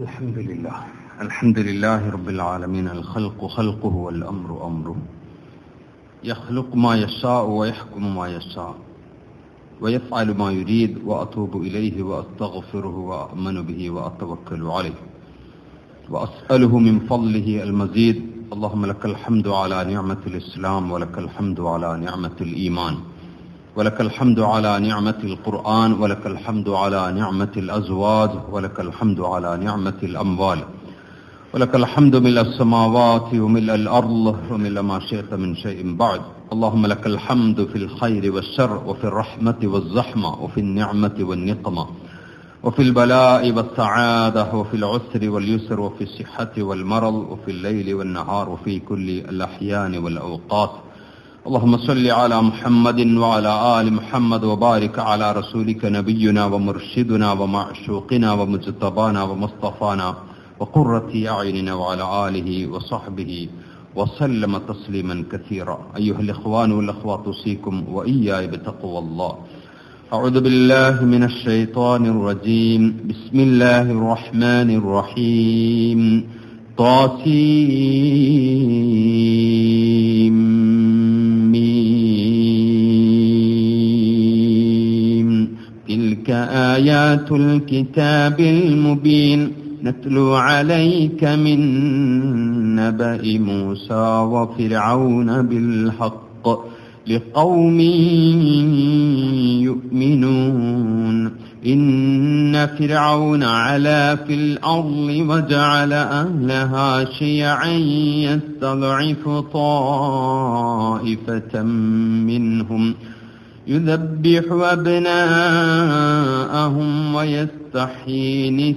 الحمد لله رب العالمين. الخلق خلقه والأمر أمره. يخلق ما يشاء ويحكم ما يشاء ويفعل ما يريد. وأتوب إليه وأستغفره وأؤمن به وأتوكل عليه وأسأله من فضله المزيد. اللهم لك الحمد على نعمة الإسلام، ولك الحمد على نعمة الإيمان، ولك الحمد على نعمة القرآن، ولك الحمد على نعمة الأزواج، ولك الحمد على نعمة الأموال، ولك الحمد ملء السماوات وملء الأرض وملء ما شئت من شيء بعد. اللهم لك الحمد في الخير والشر، وفي الرحمة والزحمة، وفي النعمة والنقمة، وفي البلاء والسعادة، وفي العسر واليسر، وفي الصحة والمرض، وفي الليل والنهار، وفي كل الأحيان والأوقات. اللهم صل على محمد وعلى آل محمد، وبارك على رسولك نبينا ومرشدنا ومعشوقنا ومجتبانا ومصطفانا وقرة أعيننا، وعلى آله وصحبه وسلم تسليما كثيرا. أيها الإخوان والأخوات، أوصيكم وإياي بتقوى الله. أعوذ بالله من الشيطان الرجيم. بسم الله الرحمن الرحيم. طاسيم. تلك آيات الكتاب المبين. نتلو عليك من نبأ موسى وفرعون بالحق لقوم يؤمنون. إن فرعون علا في الأرض وجعل أهلها شيعا يستضعف طائفة منهم يذبح أبناءهم ويستحيي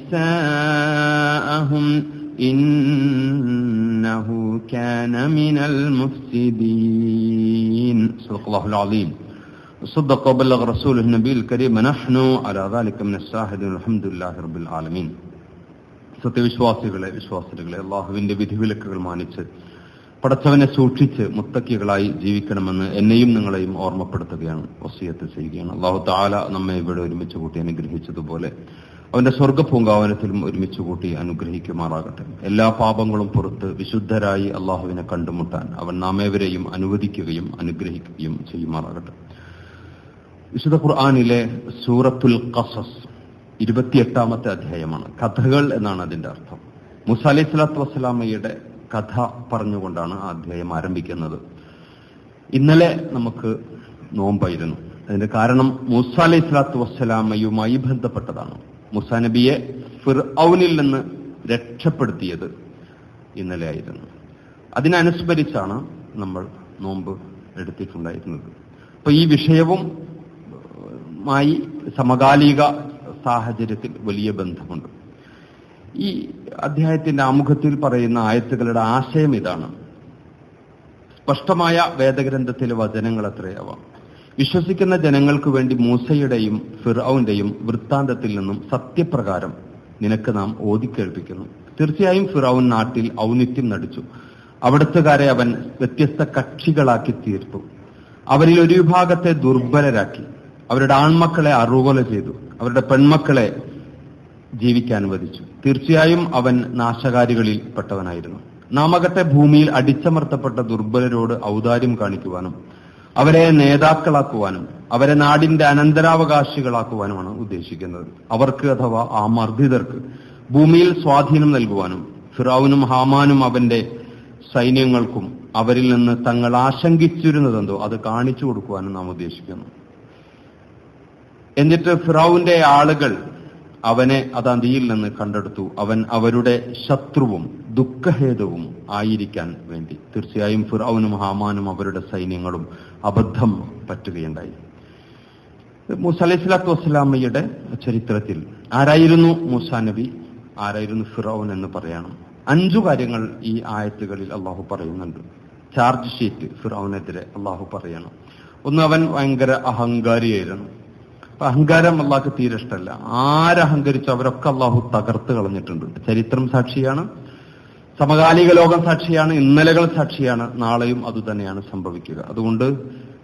نساءهم إنه كان من المفسدين. صدق الله العظيم وصدق وبلغ رسوله النبي الكريم. نحن على ذلك من الشاهدين. الحمد لله رب العالمين. സത്യവിശ്വാസികളെ, വിശ്വാസികളെ, അള്ളാഹുവിന്റെ വിധിവിലക്കുകൾ മാനിച്ച് പടച്ചവനെ സൂക്ഷിച്ച് മുത്തക്കികളായി ജീവിക്കണമെന്ന് എന്നെയും നിങ്ങളെയും ഓർമ്മപ്പെടുത്തുകയാണ്, വസിയത്ത് ചെയ്യുകയാണ്. അല്ലാഹു തആല നമ്മെ ഇവിടെ ഒരുമിച്ച് കൂട്ടി അനുഗ്രഹിച്ചതുപോലെ അവന്റെ സ്വർഗ്ഗപൂങ്കാവനത്തിലും ഒരുമിച്ച് കൂട്ടി അനുഗ്രഹിക്കുമാറാകട്ടെ. എല്ലാ പാപങ്ങളും പുറത്ത് വിശുദ്ധരായി അള്ളാഹുവിനെ കണ്ടുമുട്ടാൻ അവൻ നാമേവരെയും അനുവദിക്കുകയും അനുഗ്രഹിക്കുകയും ചെയ്യുമാറാകട്ടെ. വിശുദ്ധ ഖുർആനിലെ സൂറത്തുൽ ഖസസ് 28-ാമത്തെ അധ്യായമാണ്. കഥകൾ എന്നാണ് അതിന്റെ അർത്ഥം. മൂസാ അലൈഹി സ്വലാത്തു വസ്സലാമയുടെ കഥ പറഞ്ഞുകൊണ്ടാണ് ആ അധ്യായം ആരംഭിക്കുന്നത്. ഇന്നലെ നമുക്ക് നോമ്പായിരുന്നു. അതിന്റെ കാരണം മൂസാ അലൈഹി സ്വലാത്തു വസ്സലാമയുമായി ബന്ധപ്പെട്ടതാണ്. മൂസാ നബിയെ ഫിർഔനിൽ നിന്ന് രക്ഷപ്പെടുത്തിയത് ഇന്നലെ ആയിരുന്നു. അതിനനുസ്മരിച്ചാണ് നമ്മൾ നോമ്പ് എടുത്തിട്ടുണ്ടായിരുന്നത്. അപ്പൊ ഈ വിഷയവുമായി സമകാലിക സാഹചര്യത്തിൽ വലിയ ബന്ധമുണ്ട്. ഈ അധ്യായത്തിന്റെ ആമുഖത്തിൽ പറയുന്ന ആയത്തുകളുടെ ആശയം ഇതാണ്. സ്പഷ്ടമായ വേദഗ്രന്ഥത്തിലെ വചനങ്ങൾ അത്രയാവാം. വിശ്വസിക്കുന്ന ജനങ്ങൾക്ക് വേണ്ടി മൂസയുടെയും ഫിർഔന്റെയും വൃത്താന്തത്തിൽ നിന്നും സത്യപ്രകാരം നിനക്ക് നാം ഓതിക്കേൾപ്പിക്കുന്നു. തീർച്ചയായും ഫിർഔൻ നാട്ടിൽ ഔന്നിത്യം നടിച്ചു. അവിടുത്തുകാരെ അവൻ വ്യത്യസ്ത കക്ഷികളാക്കി തീർത്തു. അവരിൽ ഒരു വിഭാഗത്തെ ദുർബലരാക്കി. അവരുടെ ആൺമക്കളെ അറുകൊല ചെയ്തു. അവരുടെ പെൺമക്കളെ ജീവിക്കാൻ അനുവദിച്ചു. തീർച്ചയായും അവൻ നാശകാരികളിൽ പെട്ടവനായിരുന്നു. നാമകത്തെ ഭൂമിയിൽ അടിച്ചമർത്തപ്പെട്ട ദുർബലരോട് ഔദാര്യം കാണിക്കുവാനും അവരെ നേതാക്കളാക്കുവാനും അവരെ നാടിന്റെ അനന്തരാവകാശികളാക്കുവാനുമാണ് ഉദ്ദേശിക്കുന്നത്. അവർക്ക് അഥവാ ആ മർദ്ദിതർക്ക് ഭൂമിയിൽ സ്വാധീനം നൽകുവാനും ഫിറഔനും ഹാമാനും അവന്റെ സൈന്യങ്ങൾക്കും അവരിൽ നിന്ന് തങ്ങൾ ആശങ്കിച്ചിരുന്നതെന്തോ അത് കാണിച്ചു കൊടുക്കുവാനും നാം ഉദ്ദേശിക്കുന്നു. എന്നിട്ട് ഫിറഔന്റെ ആളുകൾ അവനെ അതാന്തിയിൽ നിന്ന് കണ്ടെടുത്തു. അവൻ അവരുടെ ശത്രുവും ദുഃഖഹേതുവും ആയിരിക്കാൻ വേണ്ടി. തീർച്ചയായും ഫിറഔനും ഹാമാനും അവരുടെ സൈന്യങ്ങളും അബദ്ധം പറ്റുകയുണ്ടായി. മൂസാ അലൈഹി സ്വലാത്തു വസ്സലാമയുടെ ചരിത്രത്തിൽ ആരായിരുന്നു മൂസാ നബി, ആരായിരുന്നു ഫിറഔൻ എന്ന് പറയണം. 5 കാര്യങ്ങൾ ഈ ആയത്തുകളിൽ അള്ളാഹു പറയുന്നുണ്ട്. ചാർജ് ഷീറ്റ് ഫിറഔനെതിരെ അള്ളാഹു പറയണം. ഒന്ന്, അവൻ ഭയങ്കര അഹങ്കാരിയായിരുന്നു. അപ്പൊ അഹങ്കാരം അള്ളാഹ്ക്ക് തീരെ ഇഷ്ടമല്ല. ആരഹങ്കരിച്ചു അവരൊക്കെ അള്ളാഹു തകർത്ത് കളഞ്ഞിട്ടുണ്ട്. ചരിത്രം സാക്ഷിയാണ്, സമകാലിക ലോകം സാക്ഷിയാണ്, ഇന്നലകൾ സാക്ഷിയാണ്, നാളെയും അതുതന്നെയാണ് സംഭവിക്കുക. അതുകൊണ്ട്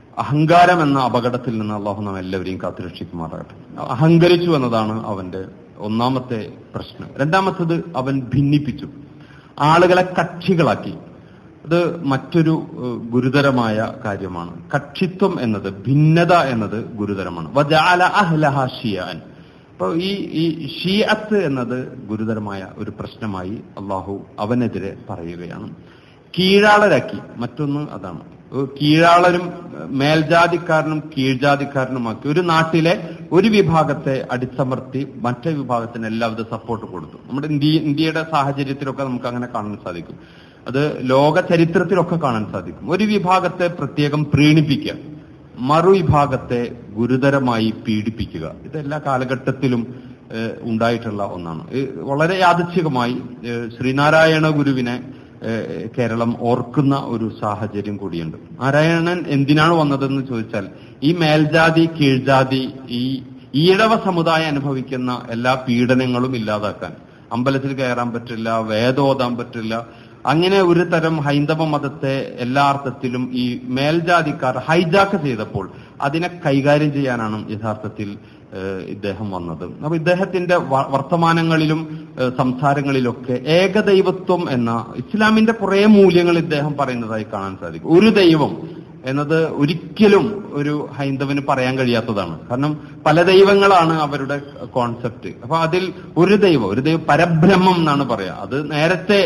അഹങ്കാരം എന്ന അപകടത്തിൽ നിന്ന് അള്ളാഹു നാം എല്ലാവരെയും കാത്തുരക്ഷിക്കുമാറാകട്ടെ. അഹങ്കരിച്ചു എന്നതാണ് അവന്റെ ഒന്നാമത്തെ പ്രശ്നം. രണ്ടാമത്തത് അവൻ ഭിന്നിപ്പിച്ചു, ആളുകളെ കക്ഷികളാക്കി. അത് മറ്റൊരു ഗുരുതരമായ കാര്യമാണ്. കക്ഷിത്വം എന്നത്, ഭിന്നത എന്നത് ഗുരുതരമാണ്. വജഅല അഹ്ലഹ ഷിയഅൻ. അപ്പോൾ ഈ ഷിയഅത്ത് എന്നത് ഗുരുതരമായ ഒരു പ്രശ്നമായി അള്ളാഹു അവനെതിരെ പറയുകയാണ്. കീഴാളരാക്കി. മറ്റൊന്ന് അതാണ്, കീഴാളരും മേൽജാതിക്കാരനും കീഴ്ജാതിക്കാരനുമാക്കി ഒരു നാട്ടിലെ ഒരു വിഭാഗത്തെ അടിച്ചമർത്തി മറ്റേ വിഭാഗത്തിന് എല്ലാവിധ സപ്പോർട്ട് കൊടുത്തു. നമ്മുടെ ഇന്ത്യയുടെ സാഹചര്യത്തിലൊക്കെ നമുക്ക് അങ്ങനെ കാണാൻ സാധിക്കും. അത് ലോക ചരിത്രത്തിലൊക്കെ കാണാൻ സാധിക്കും. ഒരു വിഭാഗത്തെ പ്രത്യേകം പ്രീണിപ്പിക്കുക, മറുവിഭാഗത്തെ ഗുരുതരമായി പീഡിപ്പിക്കുക. ഇത് എല്ലാ കാലഘട്ടത്തിലും ഉണ്ടായിട്ടുള്ള ഒന്നാണ്. വളരെ യാദൃച്ഛികമായി ശ്രീനാരായണ ഗുരുവിനെ കേരളം ഓർക്കുന്ന ഒരു സാഹചര്യം കൂടിയുണ്ട്. നാരായണൻ എന്തിനാണ് വന്നതെന്ന് ചോദിച്ചാൽ, ഈ മേൽജാതി കീഴ്ജാതി, ഈ ഈഴവ സമുദായം അനുഭവിക്കുന്ന എല്ലാ പീഡനങ്ങളും ഇല്ലാതാക്കാൻ. അമ്പലത്തിൽ കയറാൻ പറ്റില്ല, വേദോതാൻ പറ്റില്ല, അങ്ങനെ ഒരു തരം ഹൈന്ദവ മതത്തെ എല്ലാ അർത്ഥത്തിലും ഈ മേൽജാതിക്കാർ ഹൈജാക്ക് ചെയ്തപ്പോൾ അതിനെ കൈകാര്യം ചെയ്യാനാണ് യഥാർത്ഥത്തിൽ ഇദ്ദേഹം വന്നത്. അപ്പൊ ഇദ്ദേഹത്തിന്റെ വർത്തമാനങ്ങളിലും സംസാരങ്ങളിലൊക്കെ ഏകദൈവത്വം എന്ന ഇസ്ലാമിന്റെ കുറെ മൂല്യങ്ങൾ ഇദ്ദേഹം പറയുന്നതായി കാണാൻ സാധിക്കും. ഒരു ദൈവം എന്നത് ഒരിക്കലും ഒരു ഹൈന്ദവന് പറയാൻ കഴിയാത്തതാണ്. കാരണം പല ദൈവങ്ങളാണ് അവരുടെ കോൺസെപ്റ്റ്. അപ്പൊ അതിൽ ഒരു ദൈവം പരബ്രഹ്മം എന്നാണ് പറയാ. അത് നേരത്തെ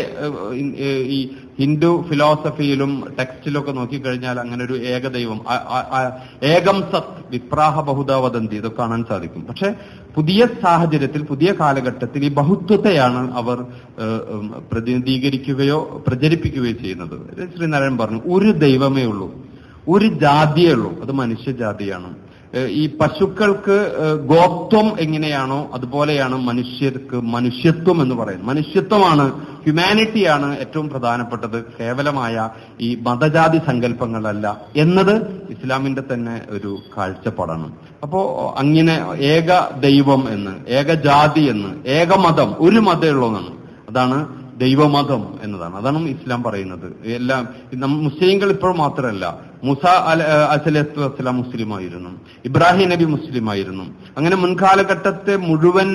ഈ ഹിന്ദു ഫിലോസഫിയിലും ടെക്സ്റ്റിലൊക്കെ നോക്കിക്കഴിഞ്ഞാൽ അങ്ങനെ ഒരു ഏകദൈവം, ഏകം സത് വിപ്രാഹ ബഹുദ വദന്തി, ഇതൊക്കെ കാണാൻ സാധിക്കും. പക്ഷെ പുതിയ സാഹചര്യത്തിൽ, പുതിയ കാലഘട്ടത്തിൽ ഈ ബഹുത്വത്തെയാണ് അവർ പ്രതിനിധീകരിക്കുകയോ പ്രചരിപ്പിക്കുകയോ ചെയ്യുന്നത്. ശ്രീനാരായണൻ പറഞ്ഞു, ഒരു ദൈവമേ ഉള്ളൂ, ഒരു ജാതിയേ ഉള്ളൂ, അത് മനുഷ്യജാതിയാണ്. ഈ പശുക്കൾക്ക് ഗോത്വം എങ്ങനെയാണോ അതുപോലെയാണ് മനുഷ്യർക്ക് മനുഷ്യത്വം എന്ന് പറയുന്നത്. മനുഷ്യത്വമാണ്, ഹ്യൂമാനിറ്റിയാണ് ഏറ്റവും പ്രധാനപ്പെട്ടത്, കേവലമായ ഈ മതജാതി സങ്കല്പങ്ങളല്ല എന്നത് ഇസ്ലാമിന്റെ തന്നെ ഒരു കാഴ്ചപ്പാടാണ്. അപ്പോ അങ്ങനെ ഏക ദൈവം എന്ന്, ഏക ജാതി എന്ന്, ഏക മതം, ഒരു മതമേ ഉള്ളൂന്നാണ്. അതാണ് ദൈവമതം എന്നതാണ്. അതാണ് ഇസ്ലാം പറയുന്നത്. എല്ലാം മുസ്ലിങ്ങൾ ഇപ്പോൾ മാത്രമല്ല, മൂസ അലൈഹി വസ്സലാം മുസ്ലിമായിരുന്നു, ഇബ്രാഹിം നബി മുസ്ലിമായിരുന്നു. അങ്ങനെ മുൻകാലഘട്ടത്തെ മുഴുവൻ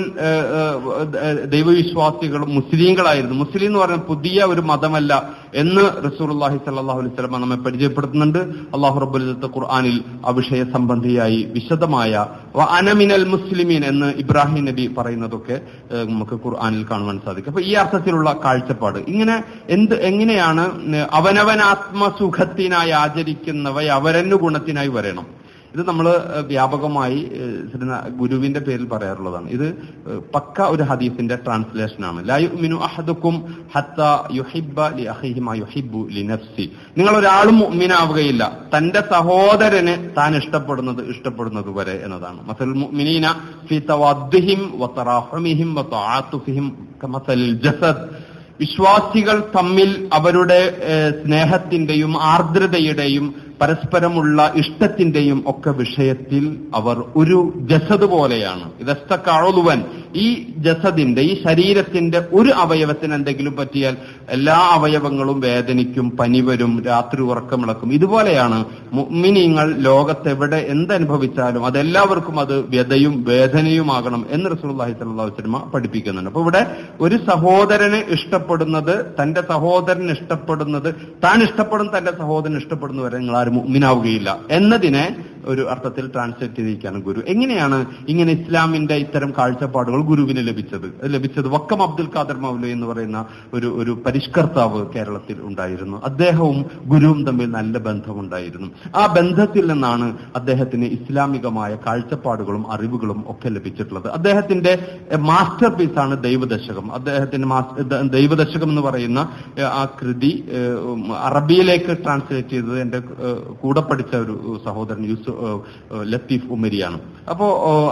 ദൈവവിശ്വാസികളും മുസ്ലിങ്ങളായിരുന്നു. മുസ്ലിം എന്ന് പറയുന്നത് പുതിയ ഒരു മതമല്ല എന്ന് റസൂലുള്ളാഹി സ്വല്ലല്ലാഹു അലൈഹി വസല്ലം നമ്മെ പരിചയപ്പെടുത്തുന്നുണ്ട്. അല്ലാഹു റബ്ബുൽ ഇസ്സത്ത് ഖുർആനിൽ ആ വിഷയ സംബന്ധിയായി വിശദമായ അന മിനൽ മുസ്ലിമീൻ എന്ന് ഇബ്രാഹിം നബി പറയുന്നതൊക്കെ നമുക്ക് ഖുർആനിൽ കാണുവാൻ സാധിക്കും. അപ്പൊ ഈ അർത്ഥത്തിലുള്ള കാഴ്ചപ്പാട് എങ്ങനെയാണ് അവനവൻ ആത്മസുഖത്തിനായി ആചരിക്കുന്നവ അവരന്നു ഗുണത്തിനായി വരണം. ഇത് നമ്മൾ വ്യാപകമായി ഗുരുവിന്റെ പേരിൽ പറയാറുള്ളതാണ്. ഇത് പക്ക ഒരു ഹദീസിന്റെ ട്രാൻസ്ലേഷനാണ്. ലാ യുഅ്മിനു അഹദുക്കും ഹത്താ യുഹിബ്ബ ലി അഖീഹി മാ യുഹിബ്ബു ലി നഫ്സി. നിങ്ങൾ ഒരാളും മുഅ്മിനാവുകയില്ല തന്റെ സഹോദരന് താൻ ഇഷ്ടപ്പെടുന്നത് വരെ എന്നതാണ്. മസലുൽ മുഅ്മിനീന ഫീ തവദ്ദിഹിം വതറാഹുമിഹിം വതആതുഫിഹിം കമസലിൽ ജസദ്. വിശ്വാസികൾ തമ്മിൽ അവരുടെ സ്നേഹത്തിന്റെയും ആർദ്രതയുടെയും പരസ്പരമുള്ള ഇഷ്ടത്തിന്റെയും ഒക്കെ വിഷയത്തിൽ അവർ ഒരു ജസദ് പോലെയാണ്. ഇതസ്തകഅളുവൻ, ഈ ജസദിന്റെ, ഈ ശരീരത്തിന്റെ ഒരു അവയവത്തിന് എന്തെങ്കിലും പറ്റിയാൽ എല്ലാ അവയവങ്ങളും വേദനിക്കും, പനി വരും, രാത്രി ഉറക്കമിളക്കും. ഇതുപോലെയാണ് മുഅ്മിനീങ്ങൾ ലോകത്തെവിടെ എന്തനുഭവിച്ചാലും അതെല്ലാവർക്കും അത് വ്യതയും വേദനയുമാകണം എന്ന് റസൂലുള്ളാഹി സ്വല്ലല്ലാഹു അലൈഹി വസല്ലം പഠിപ്പിക്കുന്നുണ്ട്. അപ്പൊ ഇവിടെ ഒരു സഹോദരന് ഇഷ്ടപ്പെടുന്നത്, തന്റെ സഹോദരൻ ഇഷ്ടപ്പെടുന്നത്, താൻ ഇഷ്ടപ്പെടുന്ന തന്റെ സഹോദരൻ ഇഷ്ടപ്പെടുന്നവരെ നിങ്ങൾ ആരും മുഅ്മിനാവുകയില്ല എന്നതിനെ ഒരു അർത്ഥത്തിൽ ട്രാൻസ്ലേറ്റ് ചെയ്തിരിക്കുകയാണ് ഗുരു. എങ്ങനെയാണ് ഇങ്ങനെ ഇസ്ലാമിന്റെ ഇത്തരം കാഴ്ചപ്പാടുകൾ ഗുരുവിന് ലഭിച്ചത്? വക്കം അബ്ദുൽ ഖാദർ മൗലവി എന്ന് പറയുന്ന ഒരു പരിഷ്കർത്താവ് കേരളത്തിൽ ഉണ്ടായിരുന്നു. അദ്ദേഹവും ഗുരുവും തമ്മിൽ നല്ല ബന്ധമുണ്ടായിരുന്നു. ആ ബന്ധത്തിൽ നിന്നാണ് അദ്ദേഹത്തിന് ഇസ്ലാമികമായ കാഴ്ചപ്പാടുകളും അറിവുകളും ഒക്കെ ലഭിച്ചിട്ടുള്ളത്. അദ്ദേഹത്തിന്റെ മാസ്റ്റർ പീസാണ് ദൈവദശകം. അദ്ദേഹത്തിന്റെ ദൈവദശകം എന്ന് പറയുന്ന ആ കൃതി അറബിയിലേക്ക് ട്രാൻസ്ലേറ്റ് ചെയ്തത് എന്റെ കൂടെ പഠിച്ച ഒരു സഹോദരൻ ലത്തീഫ് ഉമരിയാണ്. അപ്പോ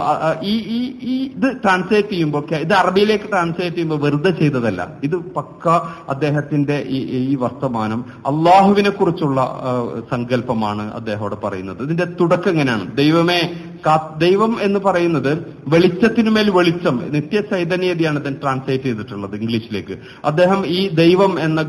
ഇത് ട്രാൻസ്ലേറ്റ് ചെയ്യുമ്പോൾ, ഇത് അറബിയിലേക്ക് ട്രാൻസ്ലേറ്റ് ചെയ്യുമ്പോൾ വെറുതെ ചെയ്തതല്ല. ഇത് പക്ക അദ്ദേഹത്തിന്റെ ഈ വർത്തമാനം അള്ളാഹുവിനെ കുറിച്ചുള്ള സങ്കല്പമാണ് അദ്ദേഹത്തോട് പറയുന്നത്. ഇതിന്റെ തുടക്കം എങ്ങനെയാണ്? ദൈവം എന്ന് പറയുന്നത് വെളിച്ചത്തിനുമേൽ വെളിച്ചം, നിത്യ ചൈതന്യതയാണ് അദ്ദേഹം ട്രാൻസ്ലേറ്റ് ചെയ്തിട്ടുള്ളത് ഇംഗ്ലീഷിലേക്ക്. അദ്ദേഹം ഈ ദൈവം എന്ന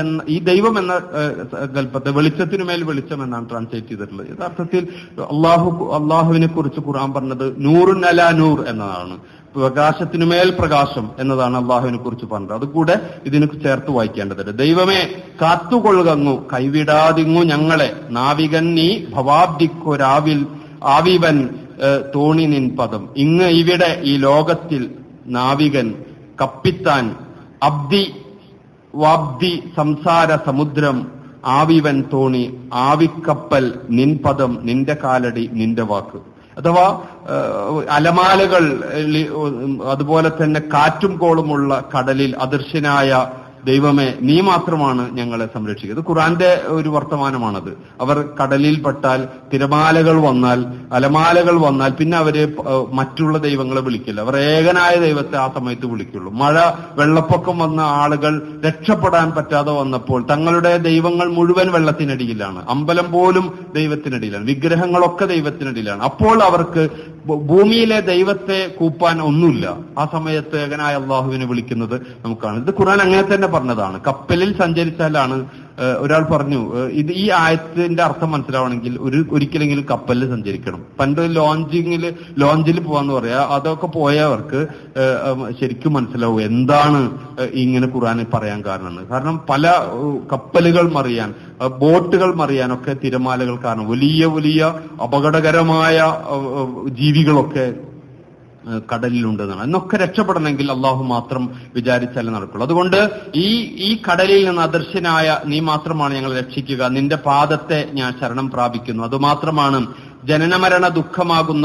സങ്കല്പത്തെ വെളിച്ചത്തിനുമേൽ വെളിച്ചം എന്നാണ് ട്രാൻസ്ലേറ്റ് ചെയ്തിട്ടുള്ളത്. യഥാർത്ഥത്തിൽ അള്ളാഹുവിനെ കുറിച്ച് ഖുർആൻ പറഞ്ഞത് നൂറുൻ അലാ നൂർ എന്നതാണ്. പ്രകാശത്തിനുമേൽ പ്രകാശം എന്നതാണ് അള്ളാഹുവിനെ കുറിച്ച് പറഞ്ഞത്. അതുകൂടെ ഇതിന് ചേർത്ത് വായിക്കേണ്ടതുണ്ട്. ദൈവമേ കാത്തുകൊള്ളുകങ്ങു കൈവിടാതിങ്ങു ഞങ്ങളെ, നാവികൻ നീ ഭവാബ്ദിക്കൊരാവിൽ ആവിവൻ തോണി നിൻ പദം. ഇങ്ങ് ഇവിടെ ഈ ലോകത്തിൽ നാവികൻ, കപ്പിത്താൻ, അബ്ദി വാബ്ദി സംസാര സമുദ്രം, ആവിവൻ തോണി, ആവിക്കപ്പൽ, നിൻ പദം, നിന്റെ കാലടി, നിന്റെ വാക്ക്. അഥവാ അലമാലകൾ, അതുപോലെ തന്നെ കാറ്റും കോളുമുള്ള കടലിൽ അദൃശ്യനായ ദൈവമേ നീ മാത്രമാണ് ഞങ്ങളെ സംരക്ഷിക്കുന്നത്. ഖുർആന്റെ ഒരു വർത്തമാനമാണത്. അവർ കടലിൽ പെട്ടാൽ, തിരമാലകൾ വന്നാൽ, അലമാലകൾ വന്നാൽ പിന്നെ അവര് മറ്റുള്ള ദൈവങ്ങളെ വിളിക്കില്ല. അവർ ഏകനായ ദൈവത്തെ ആ സമയത്ത് വിളിക്കുള്ളൂ. മഴ, വെള്ളപ്പൊക്കം വന്ന ആളുകൾ രക്ഷപ്പെടാൻ പറ്റാതെ വന്നപ്പോൾ തങ്ങളുടെ ദൈവങ്ങൾ മുഴുവൻ വെള്ളത്തിനടിയിലാണ്, അമ്പലം പോലും ദൈവത്തിനടിയിലാണ്, വിഗ്രഹങ്ങളൊക്കെ ദൈവത്തിനടിയിലാണ്. അപ്പോൾ അവർക്ക് ഭൂമിയിലെ ദൈവത്തെ കൂപ്പാൻ ഒന്നുമില്ല. ആ സമയത്ത് ഏകനായ അള്ളാഹുവിനെ വിളിക്കുന്നത് നമുക്കാണ്. ഇത് ഖുർആൻ അങ്ങനെ തന്നെ പറഞ്ഞതാണ്. കപ്പലിൽ സഞ്ചരിച്ചാലാണ്, ഒരാൾ പറഞ്ഞു ഇത് ഈ ആയത്തിന്റെ അർത്ഥം മനസ്സിലാവണമെങ്കിൽ ഒരിക്കലെങ്കിലും കപ്പലിൽ സഞ്ചരിക്കണം. പണ്ട് ലോഞ്ചിൽ പോവാന്ന് പറയാ, അതൊക്കെ പോയവർക്ക് ശരിക്കും മനസ്സിലാവും എന്താണ് ഇങ്ങനെ ഖുർആനിൽ പറയാൻ കാരണം. കാരണം പല കപ്പലുകൾ മറിയാൻ, ബോട്ടുകൾ മറിയാനൊക്കെ തിരമാലകൾ കാരണം വലിയ വലിയ അപകടകരമായ ജീവികളൊക്കെ കടലിലുണ്ടെന്നാണ്. എന്നൊക്കെ രക്ഷപ്പെടണമെങ്കിൽ അള്ളാഹു മാത്രം വിചാരിച്ചാലേ നടക്കുള്ളൂ. അതുകൊണ്ട് ഈ കടലിൽ നിന്ന് അദൃശ്യനായ നീ മാത്രമാണ് ഞങ്ങൾ രക്ഷിക്കുക. നിന്റെ പാദത്തെ ഞാൻ ശരണം പ്രാപിക്കുന്നു. അതുമാത്രമാണ് ജനനമരണ ദുഃഖമാകുന്ന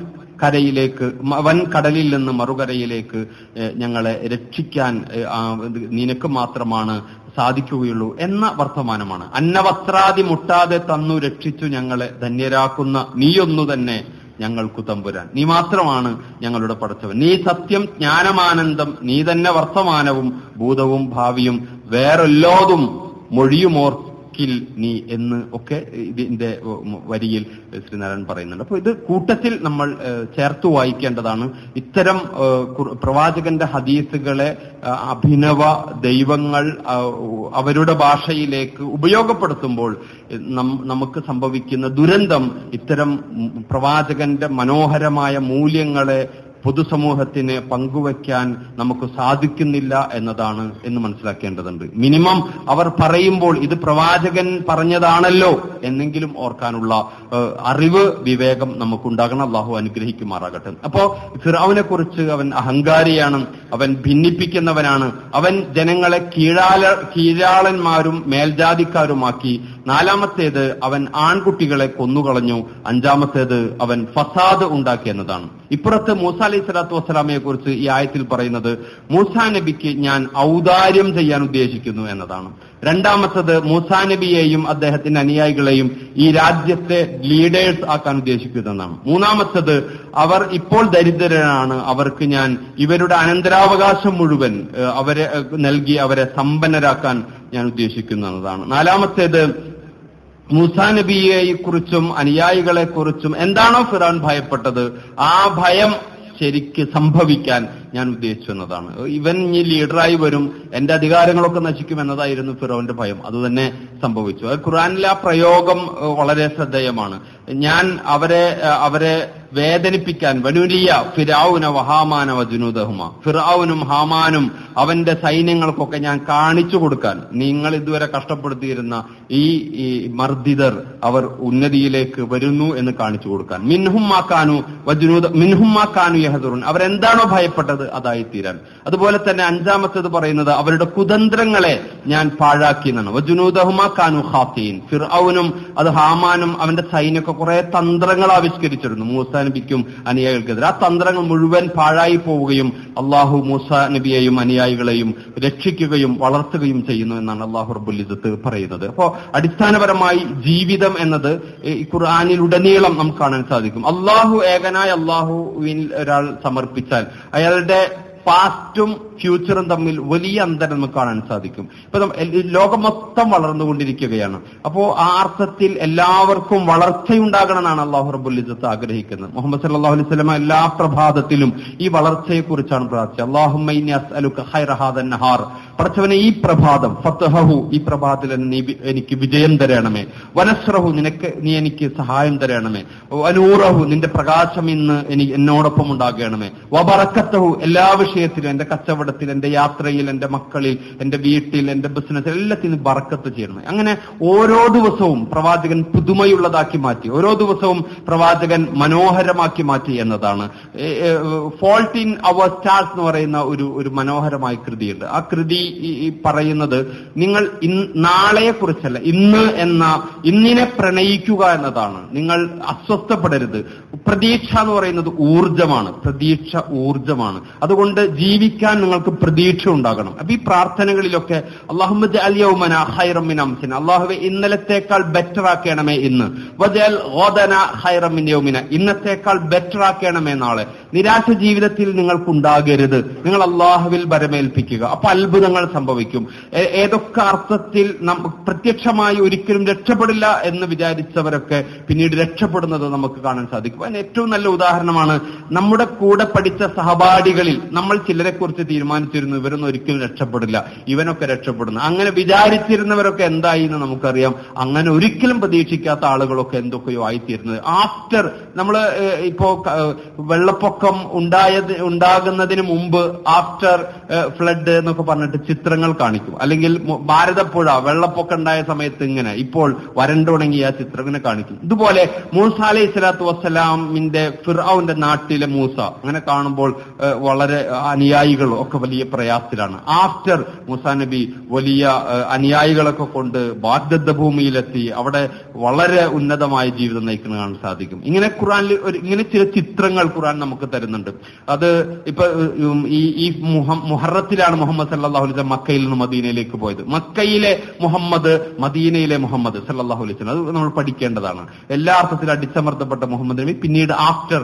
വൻ കടലിൽ നിന്ന് മറുകരയിലേക്ക് ഞങ്ങളെ രക്ഷിക്കാൻ നിനക്ക് മാത്രമാണ് സാധിക്കുകയുള്ളൂ എന്ന വർത്തമാനമാണ്. അന്നവസ്ത്രാദി മുട്ടാതെ തന്നു രക്ഷിച്ചു ഞങ്ങളെ ധന്യരാക്കുന്ന നീയൊന്നു തന്നെ ഞങ്ങൾക്കു തമ്പുരാൻ. നീ മാത്രമാണ് ഞങ്ങളുടെ പടച്ചവൻ. നീ സത്യം, ജ്ഞാനമാനന്ദം, നീ തന്നെ വർത്തമാനവും ഭൂതവും ഭാവിയും, വേറെല്ലാതും മൊഴിയുമോർക്കിൽ നീ എന്ന് ഒക്കെ ഇതിന്റെ വരിയിൽ ശ്രീനാരായണൻ പറയുന്നുണ്ട്. അപ്പൊ ഇത് കൂട്ടത്തിൽ നമ്മൾ ചേർത്ത് വായിക്കേണ്ടതാണ്. ഇത്തരം പ്രവാചകന്റെ ഹദീസുകളെ അഭിനവ ദൈവങ്ങൾ അവരുടെ ഭാഷയിലേക്ക് ഉപയോഗപ്പെടുത്തുമ്പോൾ നമുക്ക് സംഭവിക്കുന്ന ദുരന്തം ഇത്തരം പ്രവാചകന്റെ മനോഹരമായ മൂല്യങ്ങളെ പൊതുസമൂഹത്തിന് പങ്കുവയ്ക്കാൻ നമുക്ക് സാധിക്കുന്നില്ല എന്നതാണ് എന്ന് മനസ്സിലാക്കേണ്ടതുണ്ട്. മിനിമം അവർ പറയുമ്പോൾ ഇത് പ്രവാചകൻ പറഞ്ഞതാണല്ലോ എന്നെങ്കിലും ഓർക്കാനുള്ള അറിവ്, വിവേകം നമുക്കുണ്ടാകണം. അള്ളാഹു അനുഗ്രഹിക്കുമാറാകട്ടെ. അപ്പോ ഫിർഔനെ കുറിച്ച് അവൻ അഹങ്കാരിയാണ്, അവൻ ഭിന്നിപ്പിക്കുന്നവനാണ്, അവൻ ജനങ്ങളെ കീഴാളന്മാരും മേൽജാതിക്കാരുമാക്കി. നാലാമത്തേത് അവൻ ആൺകുട്ടികളെ കൊന്നുകളഞ്ഞു. അഞ്ചാമത്തേത് അവൻ ഫസാദ് ഉണ്ടാക്കി എന്നതാണ്. ഇപ്പുറത്ത് മൂസ അലൈഹി സ്വലാത്തു വസ്സലാമയെ കുറിച്ച് ഈ ആയത്തിൽ പറയുന്നത് മൂസാ നബിക്ക് ഞാൻ ഔദാര്യം ചെയ്യാൻ ഉദ്ദേശിക്കുന്നു എന്നതാണ്. രണ്ടാമത്തത് മൂസാ നബിയെയും അദ്ദേഹത്തിന്റെ അനുയായികളെയും ഈ രാജ്യത്തെ ലീഡേഴ്സ് ആക്കാൻ ഉദ്ദേശിക്കുന്നതാണ്. മൂന്നാമത്തത് അവർ ഇപ്പോൾ ദരിദ്രരാണ്, അവർക്ക് ഞാൻ ഇവരുടെ അനന്തരാവകാശം മുഴുവൻ അവരെ നൽകി അവരെ സമ്പന്നരാക്കാൻ ഞാൻ ഉദ്ദേശിക്കുന്നതാണ്. നാലാമത്തേത് മൂസാ നബിയെ കുറിച്ചും അനുയായികളെ കുറിച്ചും എന്താണോ ഫിറഔൻ ഭയപ്പെട്ടത് ആ ഭയം ശരിക്ക് സംഭവിക്കാൻ ഞാൻ ഉദ്ദേശിച്ചു എന്നതാണ്. ഇവൻ ഈ ലീഡറായി വരും, എന്റെ അധികാരങ്ങളൊക്കെ നശിക്കും എന്നതായിരുന്നു ഫിറൗന്റെ ഭയം. അതുതന്നെ സംഭവിച്ചു. അത് ഖുർആനിലെ ആ പ്രയോഗം വളരെ ശ്രദ്ധേയമാണ്. ഞാൻ അവരെ വേദനിപ്പിക്കാൻ വനുരിയ ഫിറഔന വഹാമാന വജുനൂദഹുമ, ഫിറഔനും ഹാമാനും അവന്റെ സൈന്യങ്ങൾക്കൊക്കെ ഞാൻ കാണിച്ചു കൊടുക്കാൻ, നിങ്ങൾ ഇതുവരെ കഷ്ടപ്പെടുത്തിയിരുന്ന ഈ മർദിദർ അവർ ഉന്നതിയിലേക്ക് വരുന്നു എന്ന് കാണിച്ചു കൊടുക്കാൻ. മിൻഹും മാ കാനു യഹ്ദറുൻ, അവരെന്താണോ ഭയപ്പെട്ടത് അതായിത്തീരാൻ. അതുപോലെ തന്നെ അഞ്ചാമത്തേത് പറയുന്നത് അവരുടെ കുതന്ത്രങ്ങളെ ഞാൻ പാഴാക്കി എന്നാണ്. വജുനൂദഹുമാ കാനു ഖാത്തീൻ, ഫിർഔനും അത് ഹാമാനും അവന്റെ സൈന്യമൊക്കെ കുറെ തന്ത്രങ്ങൾ ആവിഷ്കരിച്ചിരുന്നു മൂസാ നബിക്കും അനുയായികൾക്കെതിരെ. ആ തന്ത്രങ്ങൾ മുഴുവൻ പാഴായി പോവുകയും അള്ളാഹു മൂസാ നബിയെയും അനുയായികളെയും രക്ഷിക്കുകയും വളർത്തുകയും ചെയ്യുന്നു എന്നാണ് അള്ളാഹു റബ്ബുൽ ഇസ്സത്ത് പറയുന്നത്. അപ്പോ അടിസ്ഥാനപരമായി ജീവിതം എന്നത് ഈ ഖുർആനിലുടനീളം നമുക്ക് കാണാൻ സാധിക്കും. അള്ളാഹു ഏകനായ അള്ളാഹുവിൽ ഒരാൾ സമർപ്പിച്ചാൽ അയാളുടെ പാസ്റ്റും ഫ്യൂച്ചറും തമ്മിൽ വലിയ അന്തരം നമുക്ക് കാണാൻ സാധിക്കും. ഇപ്പൊ ലോകം മൊത്തം വളർന്നുകൊണ്ടിരിക്കുകയാണ്. അപ്പോ ആ അർത്ഥത്തിൽ എല്ലാവർക്കും വളർച്ചയുണ്ടാകണമെന്നാണ് അല്ലാഹു റബ്ബുൽ ഇസ്സത്ത് ആഗ്രഹിക്കുന്നത്. മുഹമ്മദ് സല്ലല്ലാഹു അലൈഹി വസല്ലം എല്ലാ പ്രഭാതത്തിലും ഈ വളർച്ചയെക്കുറിച്ചാണ് പ്രാർത്ഥിച്ചത്. അല്ലാഹുമ്മ ഇന്നി അസ്അലുക ഖൈറ ഹാദൻ നഹാർ, പടച്ചവനെ ഈ പ്രഭാതം, ഫത്ഹഹു, ഈ പ്രഭാതത്തിൽ നീ എനിക്ക് വിജയം തരണമേ, വനസ്റഹു, നീ എനിക്ക് സഹായം തരണമേ, വനൂറഹു, നിന്റെ പ്രകാശം ഇന്ന് എന്നോടൊപ്പം ഉണ്ടാകണമേ, വബറക്കത്തഹു, എല്ലാ വിഷയത്തിലും, എന്റെ കച്ചവടത്തിൽ, എന്റെ യാത്രയിൽ, എന്റെ മക്കളിൽ, എന്റെ വീട്ടിൽ, എന്റെ ബിസിനസ്സിൽ, എല്ലാത്തിനും ബറക്കത്ത് ചെയ്യണമേ. അങ്ങനെ ഓരോ ദിവസവും പ്രവാചകൻ പുതുമയുള്ളതാക്കി മാറ്റി, ഓരോ ദിവസവും പ്രവാചകൻ മനോഹരമാക്കി മാറ്റി എന്നതാണ്. ഫോൾട്ട് ഇൻ അവർ സ്റ്റാർസ് എന്ന് പറയുന്ന ഒരു മനോഹരമായ കൃതിയുണ്ട്. ആ കൃതി പറയുന്നത് നിങ്ങൾ നാളെയെ കുറിച്ചല്ല, ഇന്നിനെ പ്രണയിക്കുക എന്നതാണ്. നിങ്ങൾ അസ്വസ്ഥപ്പെടരുത്. പ്രതീക്ഷ എന്ന് പറയുന്നത് ഊർജമാണ്, പ്രതീക്ഷ ഊർജമാണ്. അതുകൊണ്ട് ജീവിക്കാൻ നിങ്ങൾക്ക് പ്രതീക്ഷ ഉണ്ടാകണം. അപ്പൊ ഈ പ്രാർത്ഥനകളിലൊക്കെ അല്ലാഹുമ്മ ജഅൽ യൗമന ഖൈറൻ മിൻ അംസിന, അല്ലാഹുവേ ഇന്നലത്തേക്കാൾ ബെറ്റർ ആക്കണമേ ഇന്ന്, വജഅൽ ഗദന ഖൈറൻ മിൻ യൗമിന, ഇന്നത്തേക്കാൾ ബെറ്റർ ആക്കണമേ നാളെ. നിരാശ ജീവിതത്തിൽ നിങ്ങൾക്കുണ്ടാകരുത്. നിങ്ങൾ അല്ലാഹുവിൽ ഭരമേൽപ്പിക്കുക. അപ്പൊ അത്ഭുതങ്ങൾ സംഭവിക്കും. ഏതൊക്കെ അർത്ഥത്തിൽ പ്രത്യക്ഷമായി ഒരിക്കലും രക്ഷപ്പെടില്ല എന്ന് വിചാരിച്ചവരൊക്കെ പിന്നീട് രക്ഷപ്പെടുന്നത് നമുക്ക് കാണാൻ സാധിക്കും. അതിന് ഏറ്റവും നല്ല ഉദാഹരണമാണ് നമ്മുടെ കൂടെ പഠിച്ച സഹപാഠികളിൽ നമ്മൾ ചിലരെ കുറിച്ച് തീരുമാനിച്ചിരുന്നു ഇവരൊന്നും ഒരിക്കലും രക്ഷപ്പെടില്ല, ഇവനൊക്കെ രക്ഷപ്പെടുന്നു. അങ്ങനെ വിചാരിച്ചിരുന്നവരൊക്കെ എന്തായി എന്ന് നമുക്കറിയാം. അങ്ങനെ ഒരിക്കലും പ്രതീക്ഷിക്കാത്ത ആളുകളൊക്കെ എന്തൊക്കെയോ ആയിത്തീരുന്നത്. ആഫ്റ്റർ നമ്മൾ ഇപ്പോ വെള്ളപ്പൊക്കം ഉണ്ടാകുന്നതിന് മുമ്പ് ആഫ്റ്റർ ഫ്ലഡ് എന്നൊക്കെ പറഞ്ഞിട്ട് ചിത്രങ്ങൾ കാണിക്കും. അല്ലെങ്കിൽ ഭാരതപ്പുഴ വെള്ളപ്പൊക്കം ഉണ്ടായ സമയത്ത് ഇങ്ങനെ, ഇപ്പോൾ വരണ്ടുണങ്ങിയ ചിത്രങ്ങൾ കാണിക്കും. ഇതുപോലെ മൂസ അലൈഹി സ്വലാത്തു വസ്സലാമിന്റെ ഫിർഔന്റെ നാട്ടിലെ മൂസ അങ്ങനെ കാണുമ്പോൾ വളരെ അനുയായികളും ഒക്കെ വലിയ പ്രയാസത്തിലാണ്. ആഫ്റ്റർ മൂസാ നബി വലിയ അനുയായികളൊക്കെ കൊണ്ട് ബാഗ്ദദ് ഭൂമിയിലെത്തി അവിടെ വളരെ ഉന്നതമായ ജീവിതം നയിക്കുന്നത് കാണാൻ സാധിക്കും. ഇങ്ങനെ ഖുർആനിൽ ഇങ്ങനെ ചില ചിത്രങ്ങൾ ഖുർആൻ നമുക്ക് തരുന്നുണ്ട്. അത് ഇപ്പൊ ഈ മുഹറത്തിലാണ് മുഹമ്മദ് സല്ലല്ലാഹു അലൈഹി വസല്ലം മക്കയിൽ നിന്ന് മദീനയിലേക്ക് പോയത്. മക്കയിലെ മുഹമ്മദ്, മദീനയിലെ മുഹമ്മദ് സല്ലല്ലാഹു അലൈഹി വസല്ലം, അത് നമ്മൾ പഠിക്കേണ്ടതാണ്. എല്ലാ അർത്ഥത്തിലും അടിച്ചമർത്തപ്പെട്ട മുഹമ്മദ് നബി പിന്നീട് ആഫ്റ്റർ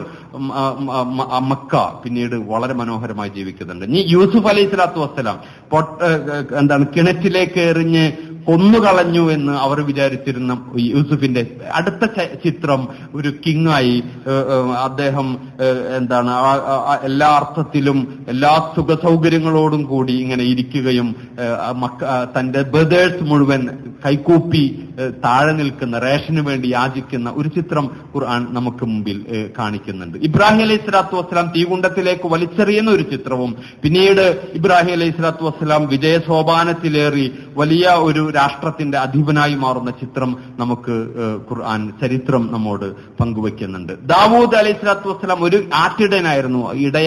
മക്ക പിന്നീട് വളരെ മനോഹരമായി ജീവിക്കുന്നുണ്ട്. ഇനി യൂസുഫ് അലൈഹി സ്വലാത്തു വസ്സലാം കിണറ്റിലേക്ക് എറിഞ്ഞ് കൊന്നുകളഞ്ഞു എന്ന് അവർ വിചാരിച്ചിരുന്ന യൂസുഫിന്റെ അടുത്ത ചിത്രം ഒരു കിങ്ങായി അദ്ദേഹം എല്ലാ അർത്ഥത്തിലും എല്ലാ സുഖ സൗകര്യങ്ങളോടും കൂടി ഇങ്ങനെ ഇരിക്കുകയും തന്റെ ബ്രദേഴ്സ് മുഴുവൻ കൈകൂപ്പി താഴെ നിൽക്കുന്ന, റേഷന് വേണ്ടി യാചിക്കുന്ന ഒരു ചിത്രം ഖുർആൻ നമുക്ക് മുമ്പിൽ കാണിക്കുന്നുണ്ട്. ഇബ്രാഹിം അലൈഹി സ്വലാത്തു വസ്സലാം തീകുണ്ടത്തിലേക്ക് വലിച്ചെറിയുന്ന ഒരു ചിത്രവും പിന്നീട് ഇബ്രാഹിം അലൈഹി സ്വലാത്തു വസ്സലാം വിജയസോപാനത്തിലേറി വലിയ ഒരു രാഷ്ട്രത്തിന്റെ അധിപനായി മാറുന്ന ചിത്രം നമുക്ക് ഖുർആൻ ചരിത്രം നമ്മോട് പങ്കുവെക്കുന്നുണ്ട്. ദാവൂദ് അലൈഹി സ്വലാത്തു വസ്സലാം ഒരു ആട്ടിടയനായിരുന്നു,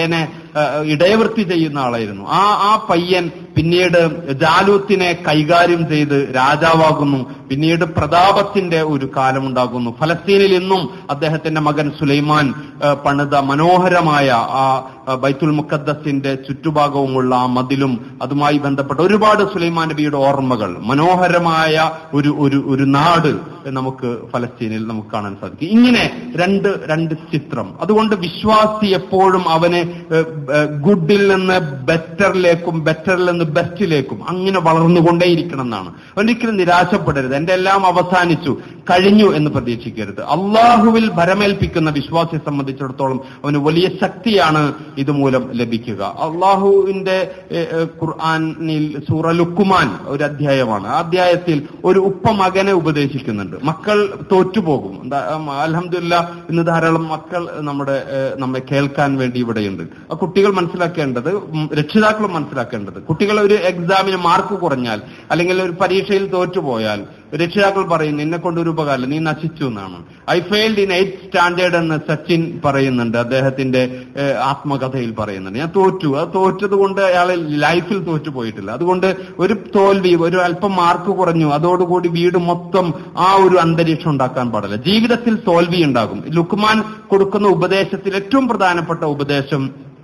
ഇടയവൃത്തി ചെയ്യുന്ന ആളായിരുന്നു. ആ പയ്യൻ പിന്നീട് ജാലൂത്തിനെ കൈകാര്യം ചെയ്ത് രാജാവാകുന്നു. പിന്നീട് പ്രതാപത്തിന്റെ ഒരു കാലമുണ്ടാകുന്നു. ഫലസ്തീനിൽ ഇന്നും അദ്ദേഹത്തിന്റെ മകൻ സുലൈമാൻ പണിത മനോഹരമായ ആ ബൈത്തുൽ മുഖദ്ദസിന്റെ ചുറ്റുഭാഗവുമുള്ള ആ മതിലും അതുമായി ബന്ധപ്പെട്ട ഒരുപാട് സുലൈമാൻ നബിയുടെ ഓർമ്മകൾ, മനോഹരമായ ഒരു നാട് നമുക്ക് ഫലസ്തീനിൽ നമുക്ക് കാണാൻ സാധിക്കും. ഇങ്ങനെ രണ്ട് ചിത്രം. അതുകൊണ്ട് വിശ്വാസി എപ്പോഴും അവന് ഗുഡിൽ നിന്ന് ബെറ്ററിലേക്കും, ബെറ്ററിൽ നിന്ന് ബെസ്റ്റിലേക്കും അങ്ങനെ വളർന്നുകൊണ്ടേയിരിക്കണം എന്നാണ്. ഒരിക്കലും നിരാശപ്പെടരുത്. എന്റെ എല്ലാം അവസാനിച്ചു കഴിഞ്ഞു എന്ന് പ്രതീക്ഷിക്കരുത്. അള്ളാഹുവിൽ ഭരമേൽപ്പിക്കുന്ന വിശ്വാസിയെ സംബന്ധിച്ചിടത്തോളം അവന് വലിയ ശക്തിയാണ് ഇതുമൂലം ലഭിക്കുക. അള്ളാഹുവിന്റെ ഖുർആനിൽ സൂറ ലുഖ്മാൻ ഒരു അധ്യായമാണ്. ആ അധ്യായത്തിൽ ഒരു ഉപ്പ മകനെ ഉപദേശിക്കുന്നുണ്ട്. മക്കൾ തോറ്റുപോകും. അൽഹംദുലില്ലാഹ് ഇന്ന് ധാരാളം മക്കൾ നമ്മെ കേൾക്കാൻ വേണ്ടി ഇവിടെയുണ്ട്. ആ കുട്ടികൾ മനസ്സിലാക്കേണ്ടത്, രക്ഷിതാക്കളും മനസ്സിലാക്കേണ്ടത്, കുട്ടികൾ ഒരു എക്സാമിന് മാർക്ക് കുറഞ്ഞാൽ അല്ലെങ്കിൽ ഒരു പരീക്ഷയിൽ തോറ്റുപോയാൽ രക്ഷിതാക്കൾ പറയും നിന്നെ കൊണ്ടൊരു ഉപകാരം, നീ നശിച്ചു എന്നാണ്. I failed in 8th standard എന്ന് സച്ചിൻ പറയുന്നുണ്ട്, അദ്ദേഹത്തിന്റെ ആത്മകഥയിൽ പറയുന്നുണ്ട്. ഞാൻ തോറ്റു. അത് തോറ്റത് കൊണ്ട് അയാൾ ലൈഫിൽ തോറ്റുപോയിട്ടില്ല. അതുകൊണ്ട് ഒരു തോൽവി, ഒരു അല്പം മാർക്ക് കുറഞ്ഞു, അതോടുകൂടി വീട് മൊത്തം ആ ഒരു അന്തരീക്ഷം ഉണ്ടാക്കാൻ പാടില്ല. ജീവിതത്തിൽ തോൽവി ഉണ്ടാകും. ലുഖ്മാൻ കൊടുക്കുന്ന ഉപദേശത്തിൽ ഏറ്റവും പ്രധാനപ്പെട്ട ഉപദേശം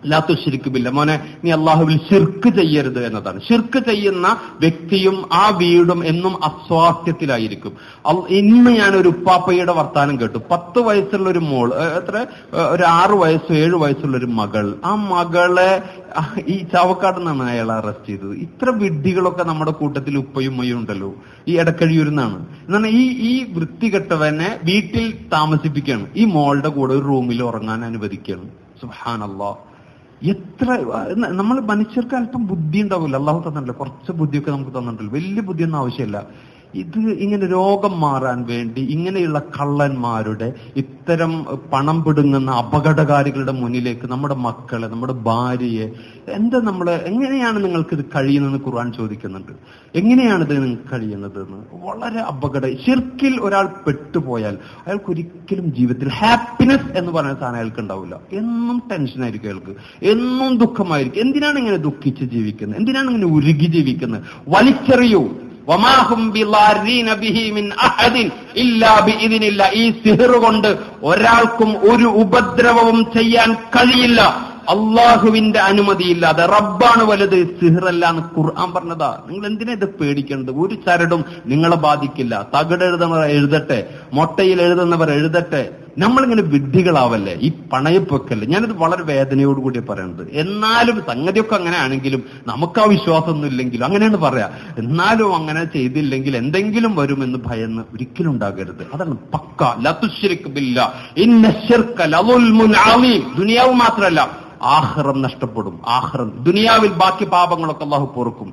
ലാ തുശ്രിക് ബില്ലാഹ്, മോനെ നീ അള്ളാഹുവിൽ ശിർക്ക് ചെയ്യരുത് എന്നതാണ്. ശിർക്ക് ചെയ്യുന്ന വ്യക്തിയും ആ വീടും എന്നും അസ്വാസ്ഥ്യത്തിലായിരിക്കും. ഇന്ന് ഞാനൊരു ഉപ്പാപ്പയുടെ വർത്താനം കേട്ടു. 10 വയസ്സുള്ള ഒരു മോൾ, ഒരു 6 വയസ്സോ 7 വയസ്സുള്ള ഒരു മകൾ, ആ മകളെ ഈ ചാവക്കാട് നിന്നാണ് അയാൾ അറസ്റ്റ് ചെയ്തത്. ഇത്ര വിഡ്ഢികളൊക്കെ നമ്മുടെ കൂട്ടത്തിൽ ഉപ്പയും ഉമ്മയും ഉണ്ടല്ലോ. ഈ എടക്കഴിയൂരിൽ നിന്നാണ്. എന്നാൽ ഈ വൃത്തികെട്ടവനെ വീട്ടിൽ താമസിപ്പിക്കുകയാണ്. ഈ മോളുടെ കൂടെ ഒരു റൂമിൽ ഉറങ്ങാൻ അനുവദിക്കുകയാണ്. സുബ്ഹാനല്ലാഹ്. എത്ര നമ്മൾ മനുഷ്യർക്ക് അല്പം ബുദ്ധി ഉണ്ടാവില്ല, അള്ളാഹു തന്നിട്ടില്ല. കുറച്ച് ബുദ്ധിയൊക്കെ നമുക്ക് തന്നിട്ടില്ല, വലിയ ബുദ്ധിയൊന്നും ആവശ്യമില്ല. ഇത് ഇങ്ങനെ രോഗം മാറാൻ വേണ്ടി ഇങ്ങനെയുള്ള കള്ളന്മാരുടെ ഇത്തരം പണം പിടുങ്ങുന്ന അപകടകാരികളുടെ മുന്നിലേക്ക് നമ്മുടെ മക്കളെ, നമ്മുടെ ഭാര്യയെ എങ്ങനെയാണ് നിങ്ങൾക്ക് ഇത് കഴിയുന്നതെന്ന് ഖുർആൻ ചോദിക്കുന്നുണ്ട്. എങ്ങനെയാണിത് നിങ്ങൾക്ക് കഴിയുന്നതെന്ന്. വളരെ ശിർക്കിൽ ഒരാൾ പെട്ടുപോയാൽ അയാൾക്ക് ഒരിക്കലും ജീവിതത്തിൽ ഹാപ്പിനെസ് എന്ന് പറയുന്ന സാധനം അയാൾക്ക് ഉണ്ടാവില്ല. എന്നും ടെൻഷനായിരിക്കും അയാൾക്ക്, എന്നും ദുഃഖമായിരിക്കും. എന്തിനാണ് ഇങ്ങനെ ദുഃഖിച്ച് ജീവിക്കുന്നത്? എന്തിനാണ് ഇങ്ങനെ ഉരുകി ജീവിക്കുന്നത്? വലിച്ചെറിയൂ. വമാഹും ബിളാരീന ബിഹി മിൻ അഹദിൻ ഇല്ലാ ബിഇദ്നില്ലാഹ്. ഈ സിഹർ കൊണ്ട് ഒരാൾക്കും ഒരു ഉപദ്രവവും ചെയ്യാൻ കഴിയില്ല അള്ളാഹുവിന്റെ അനുമതിയില്ലാതെ. റബ്ബാണ് വലുത്, സിഹറല്ല എന്ന് ഖുർആൻ പറഞ്ഞതാ. നിങ്ങൾ എന്തിനാ ഇത് പേടിക്കേണ്ടത്? ഒരു ചരടും നിങ്ങളെ ബാധിക്കില്ല. തകിടെഴുതുന്നവർ എഴുതട്ടെ, മൊട്ടയിൽ എഴുതുന്നവർ എഴുതട്ടെ. നമ്മളിങ്ങനെ വിഡ്ഢികളാവല്ലേ, ഈ പണയപ്പൊക്കല്ലേ. ഞാനിത് വളരെ വേദനയോടുകൂടി പറയുന്നത്. എന്നാലും സംഗതിയൊക്കെ അങ്ങനെ ആണെങ്കിലും നമുക്ക് ആ വിശ്വാസമൊന്നും ഇല്ലെങ്കിലും അങ്ങനെയാണ് പറയാ. എന്നാലും അങ്ങനെ ചെയ്തില്ലെങ്കിൽ എന്തെങ്കിലും വരുമെന്ന് ഭയന്ന് ഒരിക്കലും ഉണ്ടാകരുത്. അതാണ് പക്ക. ലാ തുശ്രിക് ബില്ലാഹ് ഇന്ന ശിർക ലളുൽമുൻ അളീം. ദുനിയാവ് മാത്രമല്ല, ആഖിറം നഷ്ടപ്പെടും. ആഖിറം, ദുനിയാവിൽ ബാക്കി പാപങ്ങളൊക്കെ അല്ലാഹു പൊറുക്കും.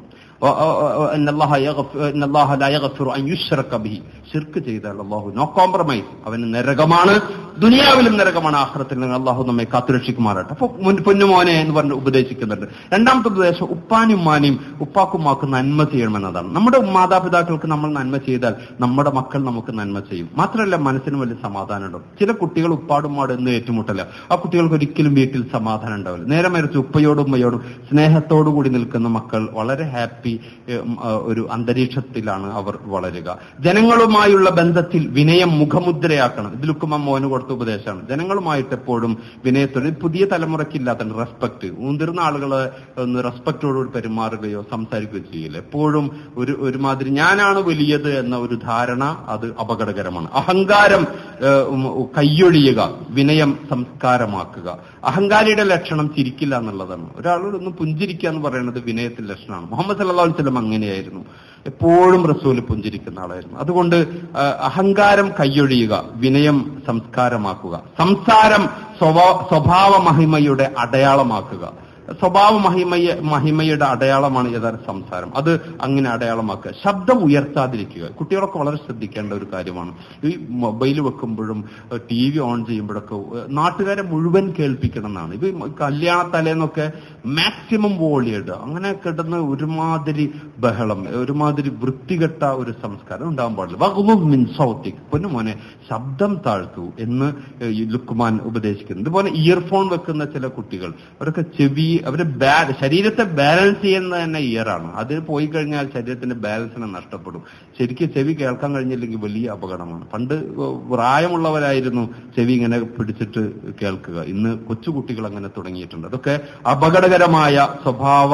ശിർക്ക് ചെയ്താൽ അല്ലാഹു നോ കോംപ്രമൈസ്, അവന് നരകമാണ്. ദുനിയാവിലും നരകമാണ്, ആഖിറത്തിലും. അല്ലാഹു നമ്മെ കാത്തുരക്ഷിക്കുമാറാട്ടെ. അപ്പൊ പൊന്നുമോനെ എന്ന് പറഞ്ഞ് ഉപദേശിക്കുന്നുണ്ട്. രണ്ടാമത്തെ ഉപദേശം ഉപ്പാനും ഉമ്മാനെയും ഉപ്പാക്കുമാക്കും നന്മ ചെയ്യണമെന്നതാണ്. നമ്മുടെ മാതാപിതാക്കൾക്ക് നമ്മൾ നന്മ ചെയ്താൽ നമ്മുടെ മക്കൾ നമുക്ക് നന്മ ചെയ്യും. മാത്രമല്ല മനസ്സിന് വലിയ സമാധാനം ഉണ്ടാവും. ചില കുട്ടികൾ ഉപ്പാടുമാട് എന്ന് ഏറ്റുമുട്ടല്ല. ആ കുട്ടികൾക്ക് ഒരിക്കലും വീട്ടിൽ സമാധാനം ഉണ്ടാവില്ല. നേരെ മറിച്ച് ഉപ്പയോടും ഉമ്മയോടും സ്നേഹത്തോടു കൂടി നിൽക്കുന്ന മക്കൾ വളരെ ഹാപ്പി ഒരു അന്തരീക്ഷത്തിലാണ് അവർ വളരുക. ജനങ്ങളുമായുള്ള ബന്ധത്തിൽ വിനയം മുഖമുദ്രയാക്കണം. ഇത് ലുക്കുമ്മ മോന് കൊടുത്ത ഉപദേശമാണ്. ജനങ്ങളുമായിട്ട് എപ്പോഴും വിനയത്തോടെ. പുതിയ തലമുറയ്ക്ക് ഇല്ലാത്ത റെസ്പെക്ട്, മുതിർന്ന ആളുകളെ ഒന്ന് റെസ്പെക്റ്റോടുകൂടി പെരുമാറുകയോ സംസാരിക്കുകയോ ചെയ്യില്ല. എപ്പോഴും ഒരുമാതിരി ഞാനാണ് വലിയത് എന്ന ഒരു ധാരണ, അത് അപകടകരമാണ്. അഹങ്കാരം കയ്യൊഴിയുക, വിനയം സംസ്കാരമാക്കുക. അഹങ്കാരിയുടെ ലക്ഷണം ചിരിക്കില്ല എന്നുള്ളതാണ്. ഒരാളോടൊന്ന് പുഞ്ചിരിക്കുക എന്ന് പറയുന്നത് വിനയത്തിന്റെ ലക്ഷണമാണ്. മുഹമ്മദ് സല്ലല്ലാഹു അലൈഹി വസല്ലം അങ്ങനെയായിരുന്നു. എപ്പോഴും റസൂൽ പുഞ്ചിരിക്കുന്ന ആളായിരുന്നു. അതുകൊണ്ട് അഹങ്കാരം കയ്യൊഴിയുക, വിനയം സംസ്കാരമാക്കുക. സംസാരം സ്വഭാവ മഹിമയുടെ അടയാളമാക്കുക. സ്വഭാവ മഹിമയുടെ അടയാളമാണ് യഥാർത്ഥ സംസാരം. അത് അങ്ങനെ അടയാളമാക്കുക. ശബ്ദം ഉയർത്താതിരിക്കുക. കുട്ടികളൊക്കെ വളരെ ശ്രദ്ധിക്കേണ്ട ഒരു കാര്യമാണ്. ഈ മൊബൈൽ വെക്കുമ്പോഴും TV ഓൺ ചെയ്യുമ്പോഴൊക്കെ നാട്ടുകാരെ മുഴുവൻ കേൾപ്പിക്കണം എന്നാണ്. ഇത് കല്യാണ തലേന്നൊക്കെ മാക്സിമം വോളിയം ഇടുക. അങ്ങനെ കിടന്ന് ഒരുമാതിരി ബഹളം, ഒരുമാതിരി വൃത്തികെട്ട ഒരു സംസ്കാരം ഉണ്ടാകാൻ പാടില്ല. വഗ്ളും മിൻ സൗതിക്, പൊന്നുമോനെ ശബ്ദം താഴ്ത്തൂ എന്ന് ലുക്മാൻ ഉപദേശിക്കുന്നു. ഇതുപോലെ ഇയർഫോൺ വെക്കുന്ന ചില കുട്ടികൾ, അവരൊക്കെ അവരുടെ ശരീരത്തെ ബാലൻസ് ചെയ്യുന്നത് തന്നെ ഇയറാണ്. അത് പോയി കഴിഞ്ഞാൽ ശരീരത്തിന്റെ ബാലൻസിനെ നഷ്ടപ്പെടും. ശരിക്കും ചെവി കേൾക്കാൻ കഴിഞ്ഞില്ലെങ്കിൽ വലിയ അപകടമാണ്. പണ്ട് പ്രായമുള്ളവരായിരുന്നു ചെവി ഇങ്ങനെ പിടിച്ചിട്ട് കേൾക്കുക. ഇന്ന് കൊച്ചുകുട്ടികൾ അങ്ങനെ തുടങ്ങിയിട്ടുണ്ട്. അതൊക്കെ അപകടകരമായ സ്വഭാവ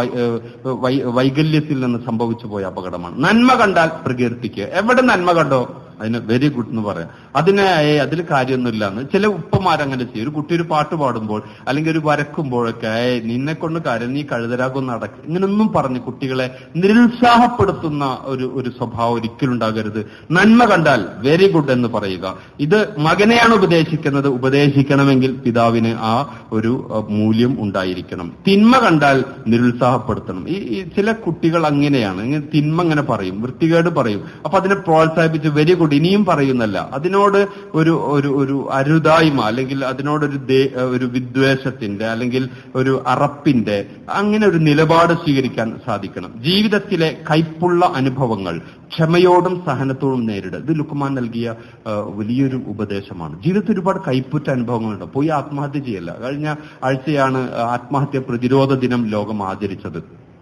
വൈകല്യത്തിൽ നിന്ന് സംഭവിച്ചു പോയ അപകടമാണ്. നന്മ കണ്ടാൽ പ്രകീർത്തിക്കുക. എവിടെ നന്മ കണ്ടോ അതിന് വെരി ഗുഡ് എന്ന് പറയാം. അതിൽ കാര്യമൊന്നുമില്ല എന്ന് ചില ഉപ്പമാരങ്ങനെ ചെയ്യും. ഒരു കുട്ടി ഒരു പാട്ട് പാടുമ്പോൾ അല്ലെങ്കിൽ ഒരു വരക്കുമ്പോഴൊക്കെ നിന്നെ കൊണ്ട് കാര്യം, നീ കഴുതരാകൊന്ന് നടക്കും, ഇങ്ങനൊന്നും പറഞ്ഞ് കുട്ടികളെ നിരുത്സാഹപ്പെടുത്തുന്ന ഒരു സ്വഭാവം ഒരിക്കലും ഉണ്ടാകരുത്. നന്മ കണ്ടാൽ വെരി ഗുഡ് എന്ന് പറയുക. ഇത് മകനെയാണ് ഉപദേശിക്കുന്നത്. ഉപദേശിക്കണമെങ്കിൽ പിതാവിന് ആ ഒരു മൂല്യം ഉണ്ടായിരിക്കണം. തിന്മ കണ്ടാൽ നിരുത്സാഹപ്പെടുത്തണം. ഈ ചില കുട്ടികൾ അങ്ങനെയാണ്. തിന്മ അങ്ങനെ പറയും, വൃത്തികേട് പറയും. അപ്പൊ അതിനെ പ്രോത്സാഹിപ്പിച്ച് വെരി ഗുഡ് ഇനിയും പറയുന്നല്ല. അതിനോട് ഒരു അരുതായ്മ അല്ലെങ്കിൽ അതിനോടൊരു വിദ്വേഷത്തിന്റെ അല്ലെങ്കിൽ ഒരു അറപ്പിന്റെ അങ്ങനെ ഒരു നിലപാട് സ്വീകരിക്കാൻ സാധിക്കണം. ജീവിതത്തിലെ കൈപ്പുള്ള അനുഭവങ്ങൾ ക്ഷമയോടും സഹനത്തോടും നേരിടുക. ഇത് ലുക്മാൻ നൽകിയ വലിയൊരു ഉപദേശമാണ്. ജീവിതത്തിൽ ഒരുപാട് കൈപ്പുറ്റ അനുഭവങ്ങളുണ്ട്. പോയി ആത്മഹത്യ ചെയ്യല്ല. കഴിഞ്ഞ ആഴ്ചയാണ് ആത്മഹത്യ പ്രതിരോധ ദിനം ലോകം ആചരിച്ചത്.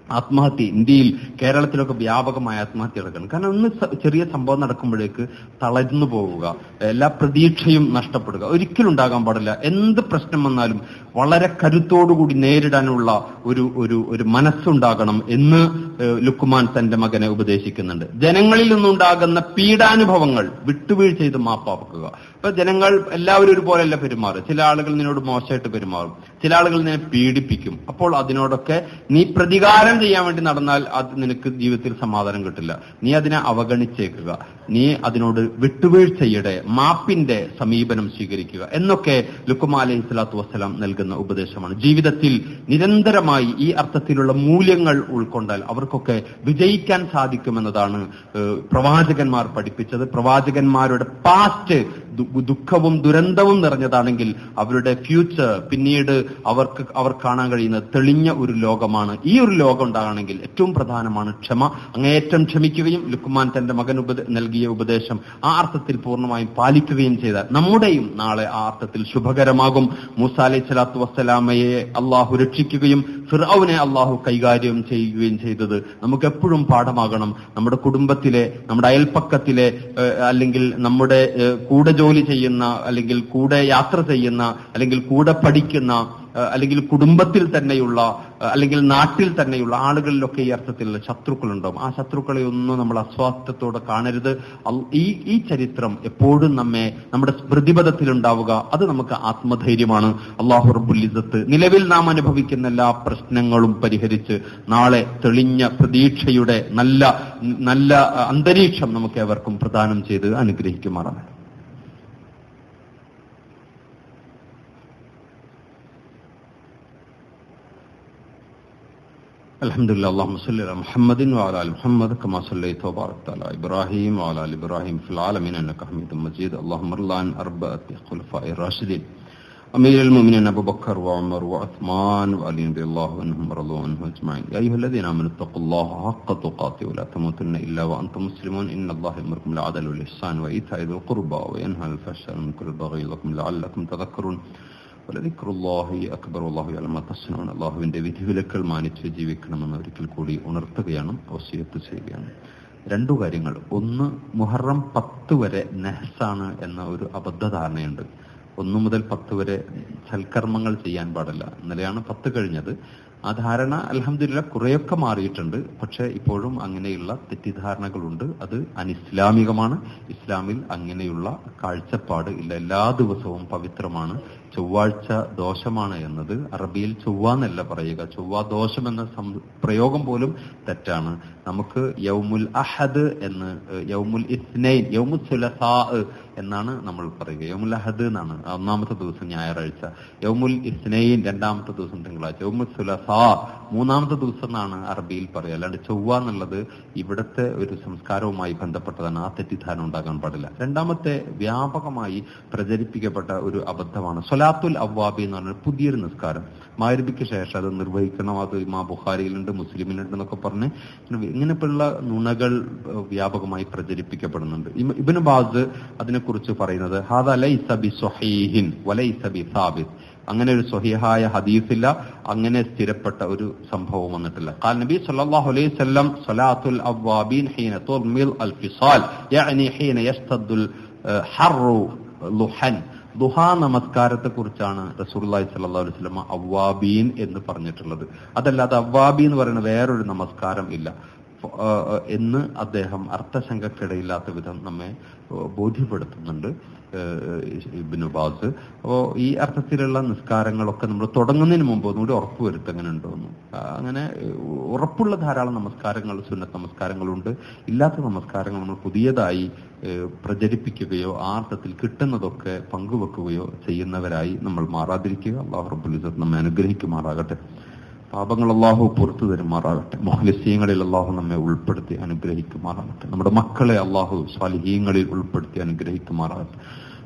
ആത്മഹത്യ ഇന്ത്യയിൽ കേരളത്തിലൊക്കെ വ്യാപകമായ ആത്മഹത്യ നടക്കണം. കാരണം ഒന്ന് ചെറിയ സംഭവം നടക്കുമ്പോഴേക്ക് തളർന്നു പോവുക, എല്ലാ പ്രതീക്ഷയും നഷ്ടപ്പെടുക ഒരിക്കലും ഉണ്ടാകാൻ പാടില്ല. എന്ത് പ്രശ്നം വന്നാലും വളരെ കരുത്തോടുകൂടി നേരിടാനുള്ള ഒരു മനസ്സുണ്ടാകണം എന്ന് ലുക്മാൻ തന്റെ മകനെ ഉപദേശിക്കുന്നുണ്ട്. ജനങ്ങളിൽ നിന്നുണ്ടാകുന്ന പീഡാനുഭവങ്ങൾ വിട്ടുവീഴ്ച ചെയ്ത് മാപ്പാക്കുക. ഇപ്പൊ ജനങ്ങൾ എല്ലാവരും ഒരുപോലെയല്ല പെരുമാറും. ചില ആളുകൾ നിന്നോട് മോശമായിട്ട് പെരുമാറും, ചില ആളുകൾ നിന്നെ പീഡിപ്പിക്കും. അപ്പോൾ അതിനോടൊക്കെ നീ പ്രതികാരം ചെയ്യാൻ വേണ്ടി നടന്നാൽ അത് നിനക്ക് ജീവിതത്തിൽ സമാധാനം കിട്ടില്ല. നീ അതിനെ അവഗണിച്ചേക്കുക, നീ അതിനോട് വിട്ടുവീഴ്ചയുടെ മാപ്പിന്റെ സമീപനം സ്വീകരിക്കുക എന്നൊക്കെ ലുക്മാൻ അലൈഹി സ്വലാത്തു വസ്സലാം നൽകുന്ന ഉപദേശമാണ്. ജീവിതത്തിൽ നിരന്തരമായി ഈ അർത്ഥത്തിലുള്ള മൂല്യങ്ങൾ ഉൾക്കൊണ്ടാൽ അവർക്കൊക്കെ വിജയിക്കാൻ സാധിക്കുമെന്നതാണ് പ്രവാചകന്മാർ പഠിപ്പിച്ചത്. പ്രവാചകന്മാരുടെ പാസ്റ്റ് ദുഃഖവും ദുരന്തവും നിറഞ്ഞതാണെങ്കിൽ അവരുടെ ഫ്യൂച്ചർ പിന്നീട് അവർ കാണാൻ കഴിയുന്നത് തെളിഞ്ഞ ഒരു ലോകമാണ്. ഈ ഒരു ലോകം ഉണ്ടാകണമെങ്കിൽ ഏറ്റവും പ്രധാനമാണ് ക്ഷമ. അങ്ങേയറ്റം ക്ഷമിക്കുകയും ലുക്മാൻ തന്റെ മകൻ നൽകിയ ഉപദേശം ആ അർത്ഥത്തിൽ പൂർണ്ണമായും പാലിക്കുകയും ചെയ്താൽ നമ്മുടെയും നാളെ ആ അർത്ഥത്തിൽ ശുഭകരമാകും. മൂസ അലൈഹി സ്വലാത്തു വസ്സലാമയെ അള്ളാഹു രക്ഷിക്കുകയും ഫിർഔനെ അള്ളാഹു കൈകാര്യം ചെയ്യുകയും ചെയ്തത് നമുക്ക് എപ്പോഴും പാഠമാകണം. നമ്മുടെ കുടുംബത്തിലെ, നമ്മുടെ അയൽപ്പക്കത്തിലെ, അല്ലെങ്കിൽ നമ്മുടെ കൂടെ ജോലി ചെയ്യുന്ന, അല്ലെങ്കിൽ കൂടെ യാത്ര ചെയ്യുന്ന, അല്ലെങ്കിൽ കൂടെ പഠിക്കുന്ന, അല്ലെങ്കിൽ കുടുംബത്തിൽ തന്നെയുള്ള, അല്ലെങ്കിൽ നാട്ടിൽ തന്നെയുള്ള ആളുകളിലൊക്കെ ഈ അർത്ഥത്തിലുള്ള ശത്രുക്കളുണ്ടാവും. ആ ശത്രുക്കളെ ഒന്നും നമ്മൾ അസ്വാസ്ഥ്യത്തോടെ കാണരുത്. ഈ ചരിത്രം എപ്പോഴും നമ്മുടെ സ്മൃതിപഥത്തിലുണ്ടാവുക. അത് നമുക്ക് ആത്മധൈര്യമാണ്. അല്ലാഹു റബ്ബുൽ ഇസ്സത്ത് നിലവിൽ നാം അനുഭവിക്കുന്ന എല്ലാ പ്രശ്നങ്ങളും പരിഹരിച്ച് നാളെ തെളിഞ്ഞ പ്രതീക്ഷയുടെ നല്ല അന്തരീക്ഷം നമുക്ക് ഏവർക്കും പ്രദാനം ചെയ്ത് അനുഗ്രഹിക്കുമാറാണ്. അൽഹംദുലില്ലാഹി അല്ലാഹുമ്മ സ്വല്ലി അലാ മുഹമ്മദിൻ വഅലാ ആലി മുഹമ്മദ് കമാ സ്വല്ലൈത വബാറക്ത അലാ ഇബ്രാഹിം വഅലാ ആലി ഇബ്രാഹിം ഫിൽ ആലമീൻ ഇന്നക ഹമീദും മജീദ്. അല്ലാഹുമ്മ റളി അൻ അർബഅത്തി ഖുലഫാഇർ റാഷിദീൻ അമീറുൽ മുഅ്മിനീൻ അബൂബക്കർ വഉമർ വഉസ്മാൻ വഅലി റളിയല്ലാഹു അൻഹും വറളു അൻഹു അജ്മഈൻ. യാ അയ്യുഹല്ലദീന ആമനൂ തഖുല്ലാഹ ഹഖ്ക തുഖാതിഹി വലാ തമൂതുന്ന ഇല്ലാ വഅൻതും മുസ്ലിമൂൻ. ഇന്നല്ലാഹ യഅ്മുറുകും ബിൽ അദ്ലി വൽ ഇഹ്സാൻ വഇതാഇ ദിൽ ഖുർബാ വയൻഹാ അനിൽ ഫഹ്ശാഇ വൽ മുൻകരി വൽ ബഗി ലഅക്കും ലഅല്ലക്കും തദക്കറൂൻ. വലദിക്റുല്ലാഹി അക്ബർ വല്ലാഹു യഅലമു മാ തസ്നഊൻ. അല്ലാഹുവിന്റെ വിധിവിലക്കുകൾ മാനിച്ച് ജീവിക്കണമെന്ന് ഒരിക്കൽ കൂടി ഉണർത്തുകയാണ്, വസിയത്ത് ചെയ്യുകയാണ്. രണ്ടു കാര്യങ്ങൾ. ഒന്ന്, മുഹറം 10 വരെ നെഹ്സാണ് എന്ന ഒരു അബദ്ധധാരണയുണ്ട്. 1 മുതൽ 10 വരെ സൽക്കർമ്മങ്ങൾ ചെയ്യാൻ പാടില്ല. ഇന്നലെയാണ് 10 കഴിഞ്ഞത്. ആ ധാരണ അൽഹംദുലില്ലാഹ് കുറെയൊക്കെ മാറിയിട്ടുണ്ട്. പക്ഷെ ഇപ്പോഴും അങ്ങനെയുള്ള തെറ്റിദ്ധാരണകളുണ്ട്. അത് അനിസ്ലാമികമാണ്. ഇസ്ലാമിൽ അങ്ങനെയുള്ള കാഴ്ചപ്പാട് ഇല്ല. എല്ലാ ദിവസവും പവിത്രമാണ്. ചൊവ്വാഴ്ച ദോഷമാണ് എന്നത് അറബിയിൽ ചൊവ്വ എന്നല്ല പറയുക, ചൊവ്വ ദോഷം എന്ന പ്രയോഗം പോലും തെറ്റാണ്. നമുക്ക് യൗമുൽ അഹദ് എന്ന്, യൗമുൽ ഇസ്നൈൻ, യൗമുൽ സുലസാ എന്നാണ് നമ്മൾ പറയുക. യൗമുൽ അഹദ് എന്നാണ് ഒന്നാമത്തെ ദിവസം ഞായറാഴ്ച, യൗമുൽ ഇസ്നൈൻ രണ്ടാമത്തെ ദിവസം തിങ്കളാഴ്ച, യൗമുൽ സുലസാ മൂന്നാമത്തെ ദിവസം എന്നാണ് അറബിയിൽ പറയുക. അല്ലാണ്ട് ചൊവ്വ എന്നുള്ളത് ഇവിടുത്തെ ഒരു സംസ്കാരവുമായി ബന്ധപ്പെട്ടതാണ്. ആ തെറ്റിദ്ധാരണ ഉണ്ടാകാൻ പാടില്ല. രണ്ടാമത്തെ വ്യാപകമായി പ്രചരിപ്പിക്കപ്പെട്ട ഒരു അബദ്ധമാണ് സ്വലാത്തുൽ അവ്വാബി എന്ന് പറഞ്ഞ പുതിയൊരു നിസ്കാരം. മഗ്‌രിബിക്ക് ശേഷം അത് നിർവഹിക്കണം, അത് ഇമാം ബുഖാരിയിലുണ്ട്, മുസ്ലിമിലുണ്ട് എന്നൊക്കെ പറഞ്ഞ് ഇങ്ങനെയുള്ള നുണകൾ വ്യാപകമായി പ്രചരിപ്പിക്കപ്പെടുന്നുണ്ട്. ഇബ്നു ബാസ് അതിനെക്കുറിച്ച് പറയുന്നത് ഹാദാ ലൈസ ബിസ്വഹീഹിൻ വലൈസ ബിസാബിത്. അങ്ങനെ ഒരു സ്വഹീഹായ ഹദീസില്ല, അങ്ങനെ സ്ഥിരപ്പെട്ട ഒരു സംഭവം വന്നിട്ടില്ല. ഖാല നബി സല്ലല്ലാഹു അലൈഹി വസല്ലം സ്വലാത്തുൽ അവ്വാബീൻ ഹീന തുർമിൽ അൽ ഫിസാൽ യഅനി ഹീന യസ്തദുൽ ഹർറു ളുഹൻ. ദുഹാ നമസ്കാരത്തെ കുറിച്ചാണ് റസൂലുള്ളാഹി സ്വല്ലല്ലാഹു അലൈഹി വസല്ലം അവ്വാബീൻ എന്ന് പറഞ്ഞിട്ടുള്ളത്. അതല്ലാതെ അവ്വാബി എന്ന് പറയുന്ന വേറൊരു നമസ്കാരം ഇല്ല എന്ന് അദ്ദേഹം അർത്ഥശങ്കക്കിടയില്ലാത്ത വിധം നമ്മെ ബോധ്യപ്പെടുത്തുന്നുണ്ട് ഇബ്നു ബാസ്. അപ്പോൾ ഈ അർത്ഥത്തിലുള്ള നിസ്കാരങ്ങളൊക്കെ നമ്മൾ തുടങ്ങുന്നതിന് മുമ്പ് ഒന്നുകൂടി ഉറപ്പുവരുത്തുക എങ്ങനെ ഉണ്ടോന്നു. അങ്ങനെ ഉറപ്പുള്ള ധാരാളം നമസ്കാരങ്ങൾ, സുന്നത്ത് നമസ്കാരങ്ങളുണ്ട്. ഇല്ലാത്ത നമസ്കാരങ്ങൾ നമ്മൾ പുതിയതായി പ്രചരിപ്പിക്കുകയോ ആ അർത്ഥത്തിൽ കിട്ടുന്നതൊക്കെ പങ്കുവെക്കുകയോ ചെയ്യുന്നവരായി നമ്മൾ മാറാതിരിക്കുക. അല്ലാഹു റബ്ബുൽ ഇസ്സത്ത് നമ്മെ അനുഗ്രഹിക്കുമാറാകട്ടെ. പാപങ്ങൾ അല്ലാഹു പുറത്തു തരുമാറാകട്ടെ. മുഖ്ലിസീങ്ങളിൽ അല്ലാഹു നമ്മെ ഉൾപ്പെടുത്തി അനുഗ്രഹിക്കുമാറാകട്ടെ. നമ്മുടെ മക്കളെ അല്ലാഹു സ്വാലിഹീങ്ങളിൽ ഉൾപ്പെടുത്തി അനുഗ്രഹിക്കുമാറാകട്ടെ.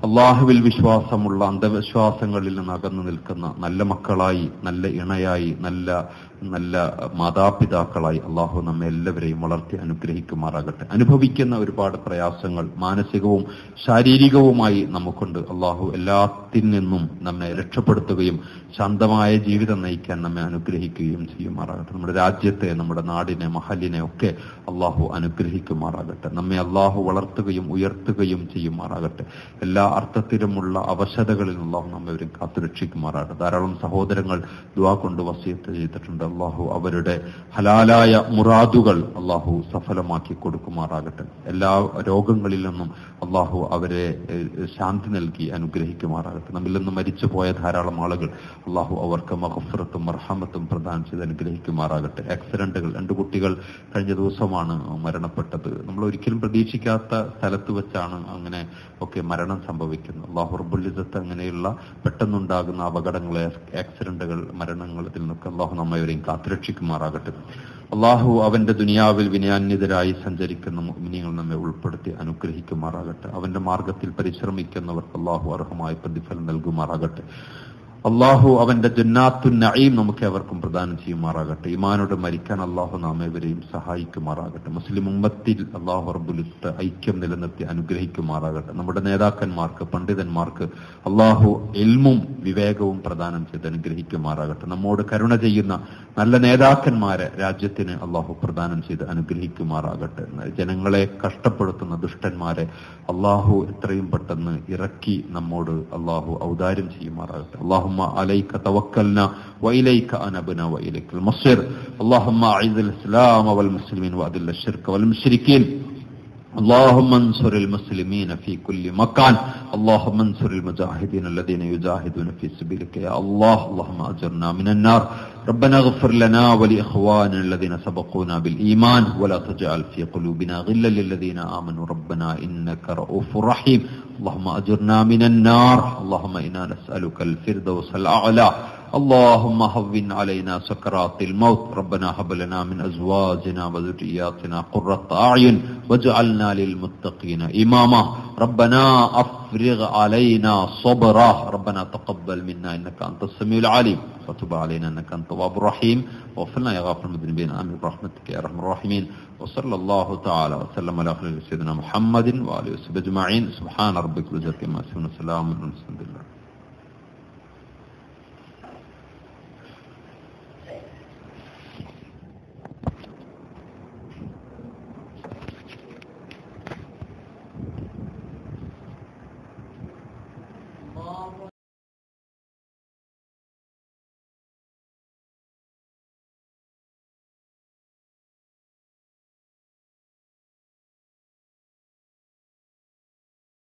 അള്ളാഹുവിൽ വിശ്വാസമുള്ള അന്ധവിശ്വാസങ്ങളിൽ നിന്ന് അകന്നു നിൽക്കുന്ന നല്ല മക്കളായി, നല്ല ഇണയായി, നല്ല മാതാപിതാക്കളായി അള്ളാഹു നമ്മെ എല്ലാവരെയും വളർത്തി അനുഗ്രഹിക്കുമാറാകട്ടെ. അനുഭവിക്കുന്ന ഒരുപാട് പ്രയാസങ്ങൾ മാനസികവും ശാരീരികവുമായി നമുക്കുണ്ട്. അള്ളാഹു എല്ലാത്തിൽ നിന്നും നമ്മെ രക്ഷപ്പെടുത്തുകയും ശാന്തമായ ജീവിതം നയിക്കാൻ നമ്മെ അനുഗ്രഹിക്കുകയും ചെയ്യുമാറാകട്ടെ. നമ്മുടെ രാജ്യത്തെ, നമ്മുടെ നാടിനെ, മഹലിനെ ഒക്കെ അള്ളാഹു അനുഗ്രഹിക്കുമാറാകട്ടെ. നമ്മെ അള്ളാഹു വളർത്തുകയും ഉയർത്തുകയും ചെയ്യുമാറാകട്ടെ. എല്ലാ അർത്ഥത്തിലുമുള്ള അവശതകളിൽ അള്ളാഹു നമ്മെ കാത്തുരക്ഷിക്കുമാറാകട്ടെ. ധാരാളം സഹോദരങ്ങൾ ദുആ കൊണ്ട് വസിയത്ത് ചെയ്തിട്ടുണ്ട്. അള്ളാഹു അവരുടെ ഹലാലായ മുറാദുകൾ അള്ളാഹു സഫലമാക്കി കൊടുക്കുമാറാകട്ടെ. എല്ലാ രോഗങ്ങളിൽ നിന്നും അള്ളാഹു അവരെ ശാന്തി നൽകി അനുഗ്രഹിക്കുമാറാകട്ടെ. നമ്മിൽ നിന്ന് മരിച്ചുപോയ ധാരാളം ആളുകൾ അള്ളാഹു അവർക്ക് മഗ്ഫിറത്തും മർഹമത്തും പ്രദാനം ചെയ്ത് അനുഗ്രഹിക്കുമാറാകട്ടെ. ആക്സിഡന്റുകൾ, 2 കുട്ടികൾ കഴിഞ്ഞ ദിവസമാണ് മരണപ്പെട്ടത്. നമ്മൾ ഒരിക്കലും പ്രതീക്ഷിക്കാത്ത സ്ഥലത്ത് വെച്ചാണ് അങ്ങനെ ഒക്കെ മരണം സംഭവിക്കുന്നത്. അള്ളാഹു റബ്ബുൽ ഇസ്സത്ത് അങ്ങനെയുള്ള പെട്ടെന്നുണ്ടാകുന്ന അപകടങ്ങളെ, ആക്സിഡന്റുകൾ, മരണങ്ങൾ ഇതിൽ നിന്നൊക്കെ അള്ളാഹു നമ്മവരെയും കാത്തുരക്ഷിക്കുമാറാകട്ടെ. അള്ളാഹു അവന്റെ ദുനിയാവിൽ വിനയാന്യതരായി സഞ്ചരിക്കുന്ന മുഅ്മിനീങ്ങൾ നമ്മെ ഉൾപ്പെടുത്തി അനുഗ്രഹിക്കുമാറാകട്ടെ. അവന്റെ മാർഗത്തിൽ പരിശ്രമിക്കുന്നവർക്ക് അള്ളാഹു അർഹമായ പ്രതിഫലം നൽകുമാറാകട്ടെ. അള്ളാഹു അവന്റെ ജന്നാത്തുൻ നഈം നമുക്ക് അവർക്കും പ്രദാനം ചെയ്യുമാറാകട്ടെ. ഈമാനോട് മരിക്കാൻ അള്ളാഹു നാമേവരെയും സഹായിക്കുമാറാകട്ടെ. മുസ്ലിം ഉമ്മത്തിൽ അള്ളാഹു റബ്ബുൽ ഇസ്സത്ത് ഐക്യം നിലനിർത്തി അനുഗ്രഹിക്കുമാറാകട്ടെ. നമ്മുടെ നേതാക്കന്മാർക്ക്, പണ്ഡിതന്മാർക്ക് അള്ളാഹു ഇൽമും വിവേകവും പ്രദാനം ചെയ്ത് അനുഗ്രഹിക്കുമാറാകട്ടെ. നമ്മോട് കരുണ ചെയ്യുന്ന നല്ല നേതാക്കന്മാരെ രാജ്യത്തിന് അള്ളാഹു പ്രദാനം ചെയ്ത് അനുഗ്രഹിക്കുമാറാകട്ടെ. ജനങ്ങളെ കഷ്ടപ്പെടുത്തുന്ന ദുഷ്ടന്മാരെ അള്ളാഹു എത്രയും പെട്ടെന്ന് ഇറക്കി നമ്മോട് അള്ളാഹു ഔദാര്യം ചെയ്യുമാറാകട്ടെ. അള്ളാഹുമ്മ അലൈക തവക്കൽനാ വഇലൈക അനബ്നാ വഇലൈക്കൽ മസ്ീർ. اللهم أعز الإسلام والمسلمين وأذل الشرك والمشركين. اللهم انصر المسلمين في كل مكان. اللهم انصر المجاهدين الذين يجاهدون في سبيلك يا الله. اللهم أجرنا من النار. ربنا اغفر لنا ولإخواننا الذين سبقونا بالإيمان ولا تجعل في قلوبنا غلا للذين آمنوا ربنا إنك رؤوف رحيم. اللهم أجرنا من النار. اللهم إنا نسألك الفردوس الأعلى. اللهم هون علينا سكرات الموت. ربنا هب لنا من أزواجنا وذرياتنا قرة أعين واجعلنا للمتقين إماما. ربنا أفرغ علينا صبرا. ربنا تقبل منا إنك أنت السميع العليم وتب علينا إنك أنت التواب الرحيم. واغفر لنا يا غافر المذنبين آمين برحمتك يا أرحم الراحمين. وصلى الله تعالى وسلم على خير سيدنا محمد وآله وصحبه أجمعين. سبحان ربك رب العزة عما يصفون وسلام على المرسلين.